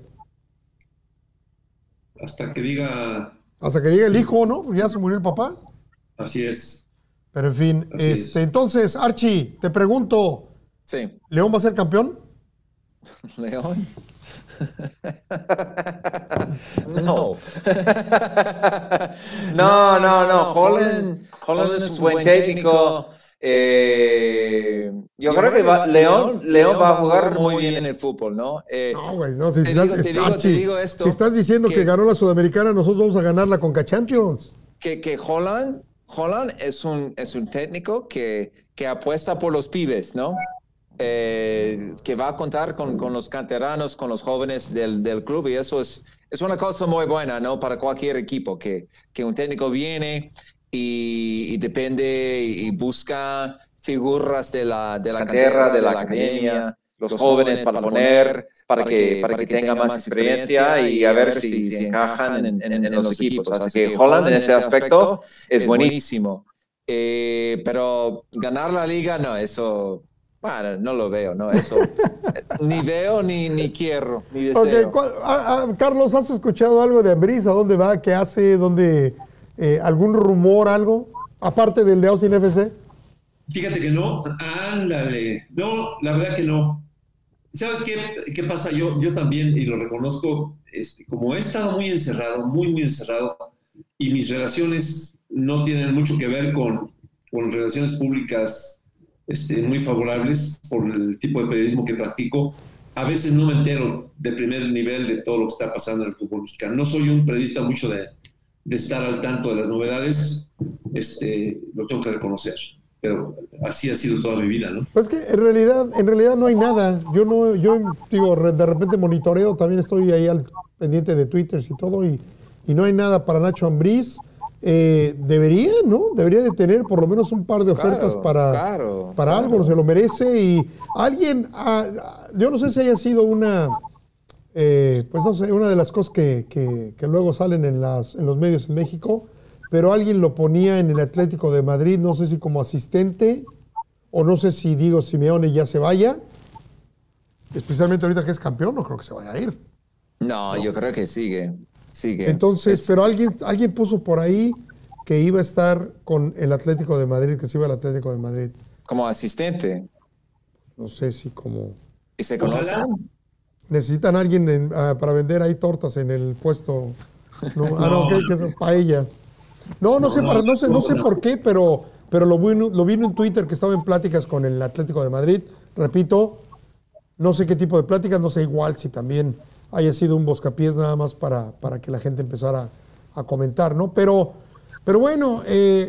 Hasta que diga el hijo, ¿no? Porque ya se murió el papá. Así es. Pero en fin, entonces, Archie, te pregunto, Sí. ¿León va a ser campeón? ¿León? No. No. Holland es un buen técnico. Yo creo que León va a jugar muy bien en el fútbol, ¿no? No, güey, no. Te digo esto. Si estás diciendo que ganó la Sudamericana, nosotros vamos a ganar la Conca Champions. Que Holland es un técnico que apuesta por los pibes, ¿no? Que va a contar con los canteranos, con los jóvenes del club, y eso es una cosa muy buena, ¿no? Para cualquier equipo, que un técnico viene y depende y busca figuras de la cantera, de la academia, los jóvenes para poner, para que tengan más experiencia y a ver si encajan en los equipos. Así que Holland en ese aspecto es buenísimo. Pero ganar la liga, no, eso... Bueno, no lo veo, ¿no? Eso ni veo, ni quiero, ni deseo. Okay. Carlos, ¿has escuchado algo de Ambriz? ¿A dónde va? ¿Qué hace? ¿Dónde? ¿Algún rumor, algo? Aparte del de Austin FC. Fíjate que no. Ándale. No, la verdad que no. ¿Sabes qué pasa? Yo también, y lo reconozco, como he estado muy encerrado, muy encerrado, y mis relaciones no tienen mucho que ver con relaciones públicas muy favorables por el tipo de periodismo que practico. A veces no me entero de primer nivel de todo lo que está pasando en el fútbol mexicano. No soy un periodista mucho de estar al tanto de las novedades, lo tengo que reconocer, pero así ha sido toda mi vida, ¿no? Pues que en realidad no hay nada. Yo digo, de repente monitoreo, también estoy ahí al pendiente de Twitter y todo, y no hay nada para Nacho Ambriz. Debería, ¿no? Debería de tener por lo menos un par de ofertas para algo, se lo merece. Y alguien, yo no sé si haya sido pues no sé, una de las cosas que luego salen en los medios en México, pero alguien lo ponía en el Atlético de Madrid, no sé si como asistente, o no sé si Diego Simeone ya se vaya, especialmente ahorita que es campeón, no creo que se vaya a ir. No, yo creo que sigue. Entonces, pero alguien puso por ahí que iba a estar con el Atlético de Madrid, que se iba al Atlético de Madrid. Como asistente. No sé si como... ¿Y se conocen? Necesitan alguien para vender ahí tortas en el puesto. No, que es paella. No sé por qué, pero lo vi en Twitter que estaba en pláticas con el Atlético de Madrid. Repito, no sé qué tipo de pláticas, no sé igual si también haya sido un buscapiés nada más para que la gente empezara a comentar, ¿no? Pero bueno,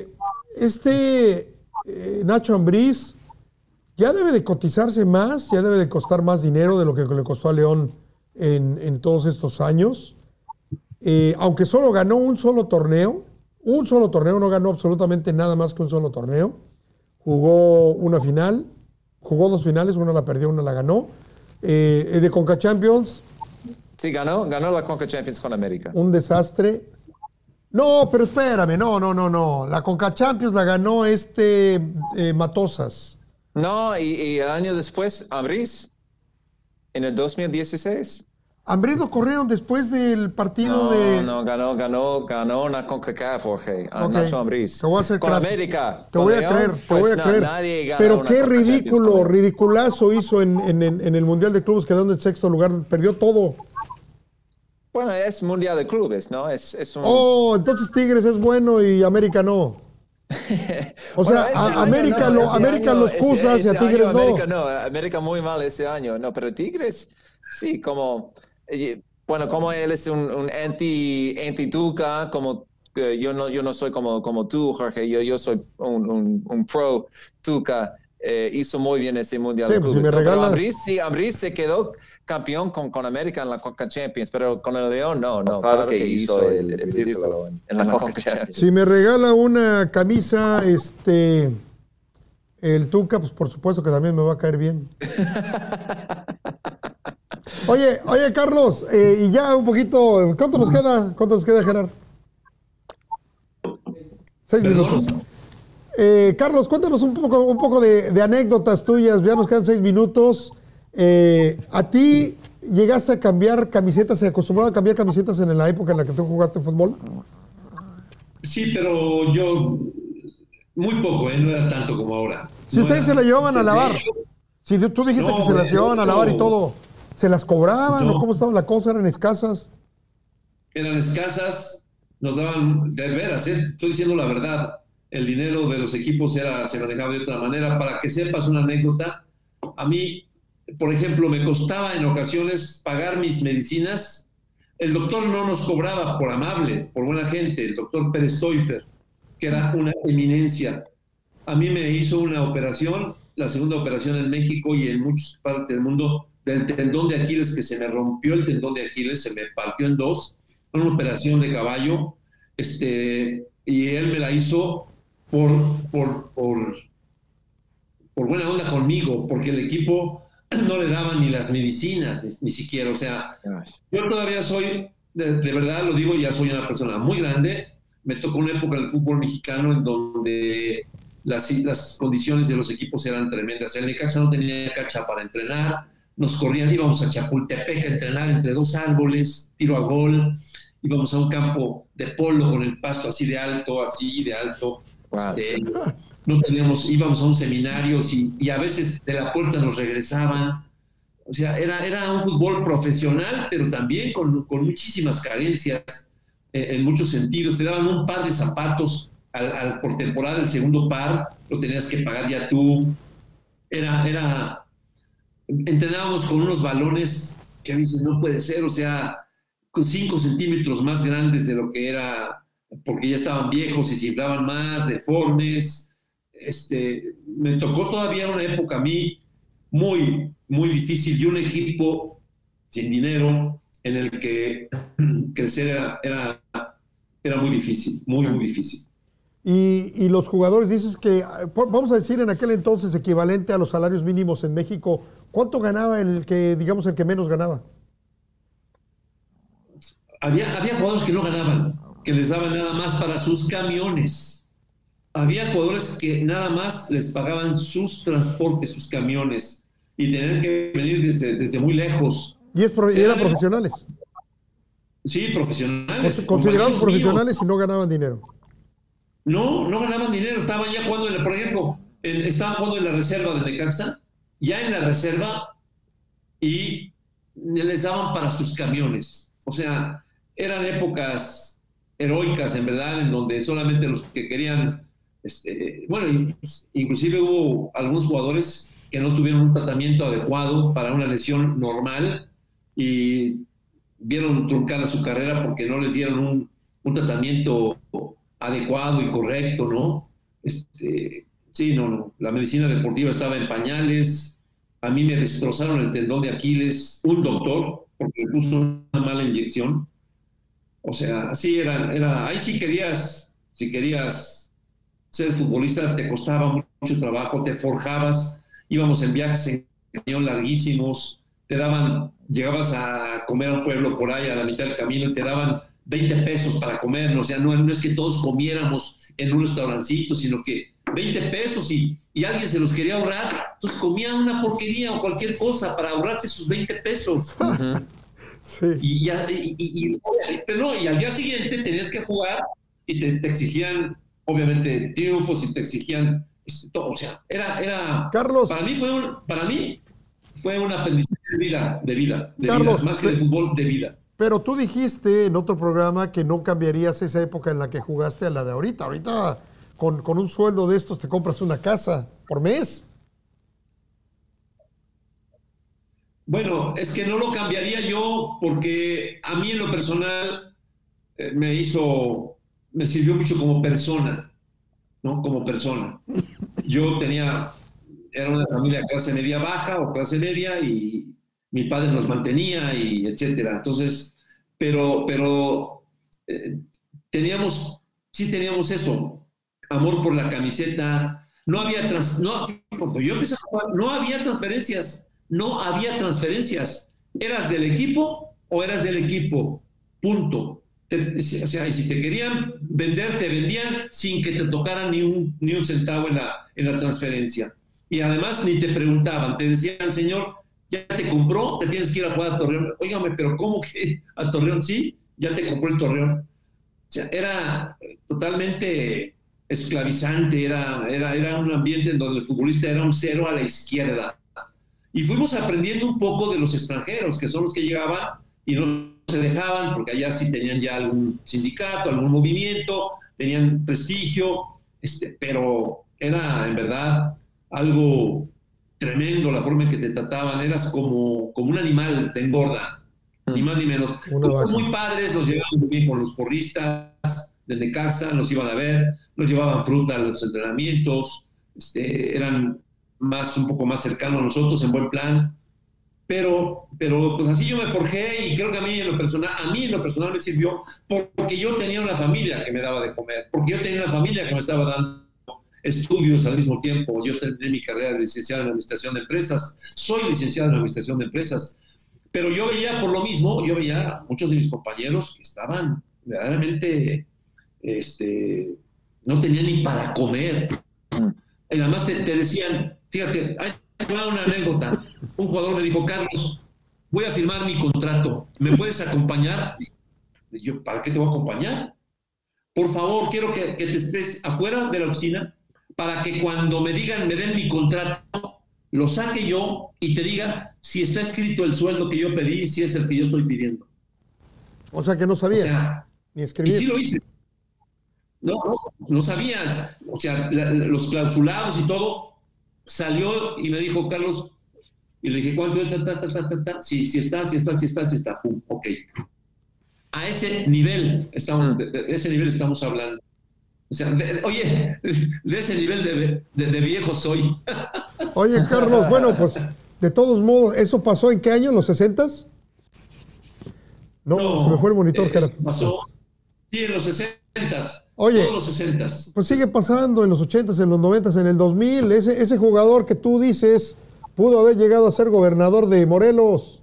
Nacho Ambriz ya debe de cotizarse más, ya debe de costar más dinero de lo que le costó a León en todos estos años. Aunque solo ganó un solo torneo, no ganó absolutamente nada más que un solo torneo. Jugó dos finales, una la perdió, una la ganó. De Conca Champions. Sí, ganó la Conca Champions con América. Un desastre. No, pero espérame, no. La Conca Champions la ganó Matosas. No, y el año después, Ambriz, en el 2016. Ambriz lo corrieron después del partido No, ganó una CONCACAF, Jorge. Nacho Ambriz. Te voy a hacer con caso. América. Te voy a creer. Nadie ganó. Pero qué ridiculazo hizo en el Mundial de Clubes, quedando en sexto lugar. Perdió todo. Bueno, es Mundial de Clubes, ¿no? Entonces Tigres es bueno y América no. O sea, América lo excusas y a Tigres no. América muy mal ese año. No, pero Tigres, sí, como... Bueno, como él es un anti-Tuca, como yo no soy como tú, Jorge, yo soy un pro Tuca. Hizo muy bien ese Mundial de Clubes. Si me regala... Ambriz se quedó campeón con América en la Conca Champions, pero con el León no. Claro que hizo el ridículo en la Conca Champions. Si me regala una camisa, el Tuca, pues por supuesto que también me va a caer bien. Oye, Carlos, y ya un poquito, ¿cuánto nos queda, Gerard? 6 minutos. Carlos, cuéntanos un poco de anécdotas tuyas. Ya nos quedan 6 minutos. ¿A ti llegaste a cambiar camisetas, se acostumbraba a cambiar camisetas en la época en la que tú jugaste fútbol? Sí, pero yo Muy poco, no era tanto como ahora. Si ustedes se la llevaban a lavar, si tú dijiste que se las llevaban a lavar y todo, ¿se las cobraban o cómo estaba la cosa? ¿Eran escasas? Eran escasas, nos daban, de veras, estoy diciendo la verdad, el dinero de los equipos se manejaba de otra manera. Para que sepas una anécdota, a mí, por ejemplo, me costaba en ocasiones pagar mis medicinas. El doctor no nos cobraba por amable, por buena gente, el doctor Pérez Toifer, que era una eminencia. A mí me hizo una operación, la segunda operación en México y en muchas partes del mundo, del tendón de Aquiles, que se me rompió el tendón de Aquiles, se me partió en dos, una operación de caballo, y él me la hizo por buena onda conmigo, porque el equipo no le daban ni las medicinas, ni siquiera. O sea, yo todavía soy, de verdad lo digo, ya soy una persona muy grande. Me tocó una época en el fútbol mexicano en donde las condiciones de los equipos eran tremendas. El Necaxa no tenía cancha para entrenar, nos corrían, íbamos a Chapultepec a entrenar entre dos árboles, tiro a gol, íbamos a un campo de polo con el pasto así de alto. Wow. No teníamos, íbamos a un seminario y a veces de la puerta nos regresaban. O sea, era un fútbol profesional, pero también con muchísimas carencias en muchos sentidos. Te daban un par de zapatos por temporada, el segundo par lo tenías que pagar ya tú. Entrenábamos con unos balones que a veces no puede ser, o sea, con 5 centímetros más grandes de lo que era, porque ya estaban viejos y se inflaban más, deformes. Me tocó todavía una época a mí muy, muy difícil, de un equipo sin dinero en el que crecer era muy difícil, muy, muy difícil. Y los jugadores, dices que, vamos a decir en aquel entonces equivalente a los salarios mínimos en México, ¿cuánto ganaba el que menos ganaba? Había jugadores que no ganaban, que les daban nada más para sus camiones. Había jugadores que nada más les pagaban sus transportes, sus camiones, y tenían que venir desde muy lejos. ¿Y eran profesionales? Sí, profesionales. Considerados profesionales y no ganaban dinero. No ganaban dinero, estaban ya jugando, por ejemplo, estaban jugando en la reserva de Necaxa, ya en la reserva, y les daban para sus camiones. O sea, eran épocas heroicas, en verdad, en donde solamente los que querían, inclusive hubo algunos jugadores que no tuvieron un tratamiento adecuado para una lesión normal y vieron truncada su carrera porque no les dieron un tratamiento adecuado y correcto, ¿no? Sí, no, la medicina deportiva estaba en pañales. A mí me destrozaron el tendón de Aquiles un doctor porque me puso una mala inyección. O sea, sí, ahí si querías ser futbolista, te costaba mucho trabajo, te forjabas, íbamos en viajes en camión larguísimos, llegabas a comer a un pueblo por ahí a la mitad del camino y te daban 20 pesos para comer. O sea, no es que todos comiéramos en un restaurancito, sino que 20 pesos y alguien se los quería ahorrar, entonces comían una porquería o cualquier cosa para ahorrarse sus 20 pesos. Sí. Pero al día siguiente tenías que jugar y te exigían, obviamente, triunfos y te exigían todo. O sea, Carlos, para mí fue un aprendizaje de vida, Carlos, más que de fútbol, de vida. Pero tú dijiste en otro programa que no cambiarías esa época en la que jugaste a la de ahorita. Ahorita con un sueldo de estos te compras una casa por mes. Bueno, es que no lo cambiaría yo porque a mí en lo personal me sirvió mucho como persona, ¿no? Como persona. Yo era una familia de clase media baja o clase media y mi padre nos mantenía y etcétera. Entonces, pero teníamos eso, amor por la camiseta. Cuando yo empecé a jugar, no había transferencias. ¿Eras del equipo o eras del equipo? Punto. O sea, y si te querían vender, te vendían sin que te tocaran ni un centavo en la transferencia. Y además ni te preguntaban, te decían, señor, ¿ya te compró? Te tienes que ir a jugar a Torreón. Óigame, pero ¿cómo que a Torreón? Sí, ya te compró el Torreón. O sea, era totalmente esclavizante, era un ambiente en donde el futbolista era un cero a la izquierda. Y fuimos aprendiendo un poco de los extranjeros, que son los que llegaban y no se dejaban, porque allá sí tenían ya algún sindicato, algún movimiento, tenían prestigio, pero era en verdad algo tremendo la forma en que te trataban. Eras como un animal, te engorda, ni más ni menos. Son muy padres, los llevaban muy bien con los porristas de Necaxa, nos iban a ver, nos llevaban fruta a los entrenamientos, eran un poco más cercanos a nosotros, en buen plan. Pero pues así yo me forjé, y creo que a mí en lo personal me sirvió, porque yo tenía una familia que me daba de comer, porque yo tenía una familia que me estaba dando estudios al mismo tiempo. Yo terminé mi carrera de licenciado en Administración de Empresas, soy licenciado en Administración de Empresas, pero yo veía por lo mismo, a muchos de mis compañeros que estaban verdaderamente, no tenían ni para comer. Y además te decían, fíjate, hay una anécdota. Un jugador me dijo: Carlos, voy a firmar mi contrato, ¿me puedes acompañar? Y yo, ¿para qué te voy a acompañar? Por favor, quiero que te estés afuera de la oficina para que cuando me den mi contrato, lo saque yo y te diga si está escrito el sueldo que yo pedí, si es el que yo estoy pidiendo. O sea, que no sabía ni escribir. Y sí lo hice. No sabía. O sea, los clausulados y todo. Salió y me dijo: Carlos, y le dije: ¿cuánto es? Sí está. Pum, ok. A ese nivel estamos hablando. O sea, de ese nivel de viejo soy. Oye, Carlos, bueno, pues de todos modos, ¿eso pasó en qué año? ¿En los 60s? No, se me fue el monitor, Gerardo. Pasó, sí, en los 60s. Oye, todos los 60s. Pues sigue pasando en los 80s, en los 90s, en el 2000. Ese jugador que tú dices pudo haber llegado a ser gobernador de Morelos.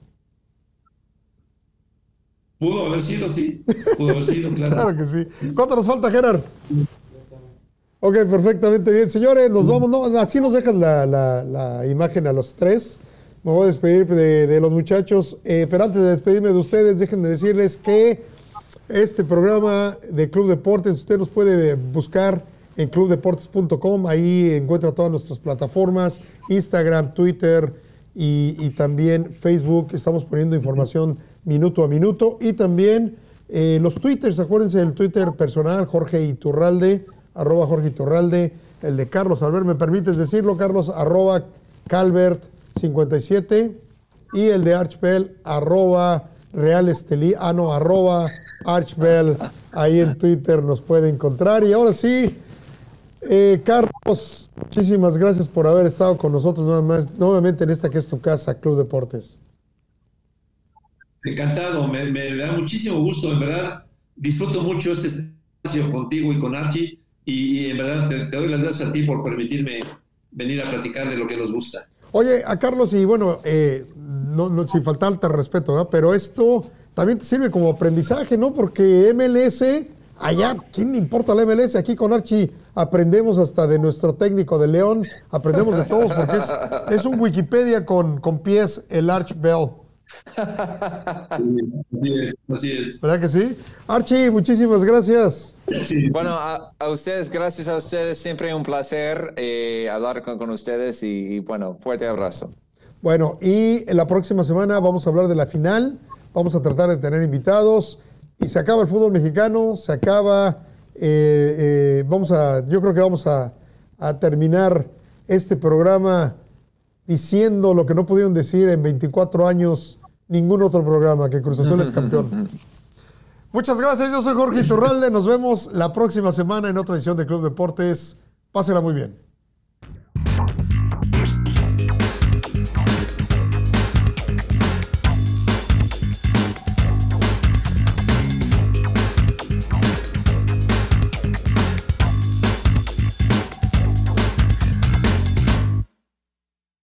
Pudo haber sido, sí. Pudo haber sido, claro. Claro que sí. ¿Cuánto nos falta, Gerard? Ok, perfectamente bien. Señores, nos vamos. No, así nos dejan la imagen a los tres. Me voy a despedir de los muchachos. Pero antes de despedirme de ustedes, déjenme decirles que este programa de Club Deportes, usted nos puede buscar en clubdeportes.com. Ahí encuentra todas nuestras plataformas, Instagram, Twitter y también Facebook. Estamos poniendo información minuto a minuto. Y también los Twitters, acuérdense del Twitter personal, Jorge Iturralde, @Jorge Iturralde. El de Carlos Albert, ¿me permites decirlo, Carlos? @Calvert57. Y el de Archbell, @Real @Archbell. Ahí en Twitter nos puede encontrar. Y ahora sí, Carlos, muchísimas gracias por haber estado con nosotros nuevamente en esta que es tu casa, Club Deportes. Encantado, me da muchísimo gusto, en verdad. Disfruto mucho este espacio contigo y con Archie, y en verdad te doy las gracias a ti por permitirme venir a platicar de lo que nos gusta. Oye, a Carlos, y bueno, no sin faltarte respeto, ¿verdad? Pero esto también te sirve como aprendizaje, ¿no? Porque MLS, allá, ¿quién le importa la MLS? Aquí con Archie aprendemos hasta de nuestro técnico de León, aprendemos de todos, porque es un Wikipedia con pies, el Archbell. Así es. ¿Verdad que sí? Archie, muchísimas gracias. Sí. Bueno, a ustedes, gracias a ustedes, siempre un placer hablar con ustedes y bueno, fuerte abrazo. Bueno, y en la próxima semana vamos a hablar de la final, vamos a tratar de tener invitados y se acaba el fútbol mexicano, se acaba, yo creo que vamos a terminar este programa diciendo lo que no pudieron decir en 24 años ningún otro programa, que Cruz Azul es campeón. Muchas gracias, yo soy Jorge Iturralde, nos vemos la próxima semana en otra edición de Club Deportes. Pásela muy bien.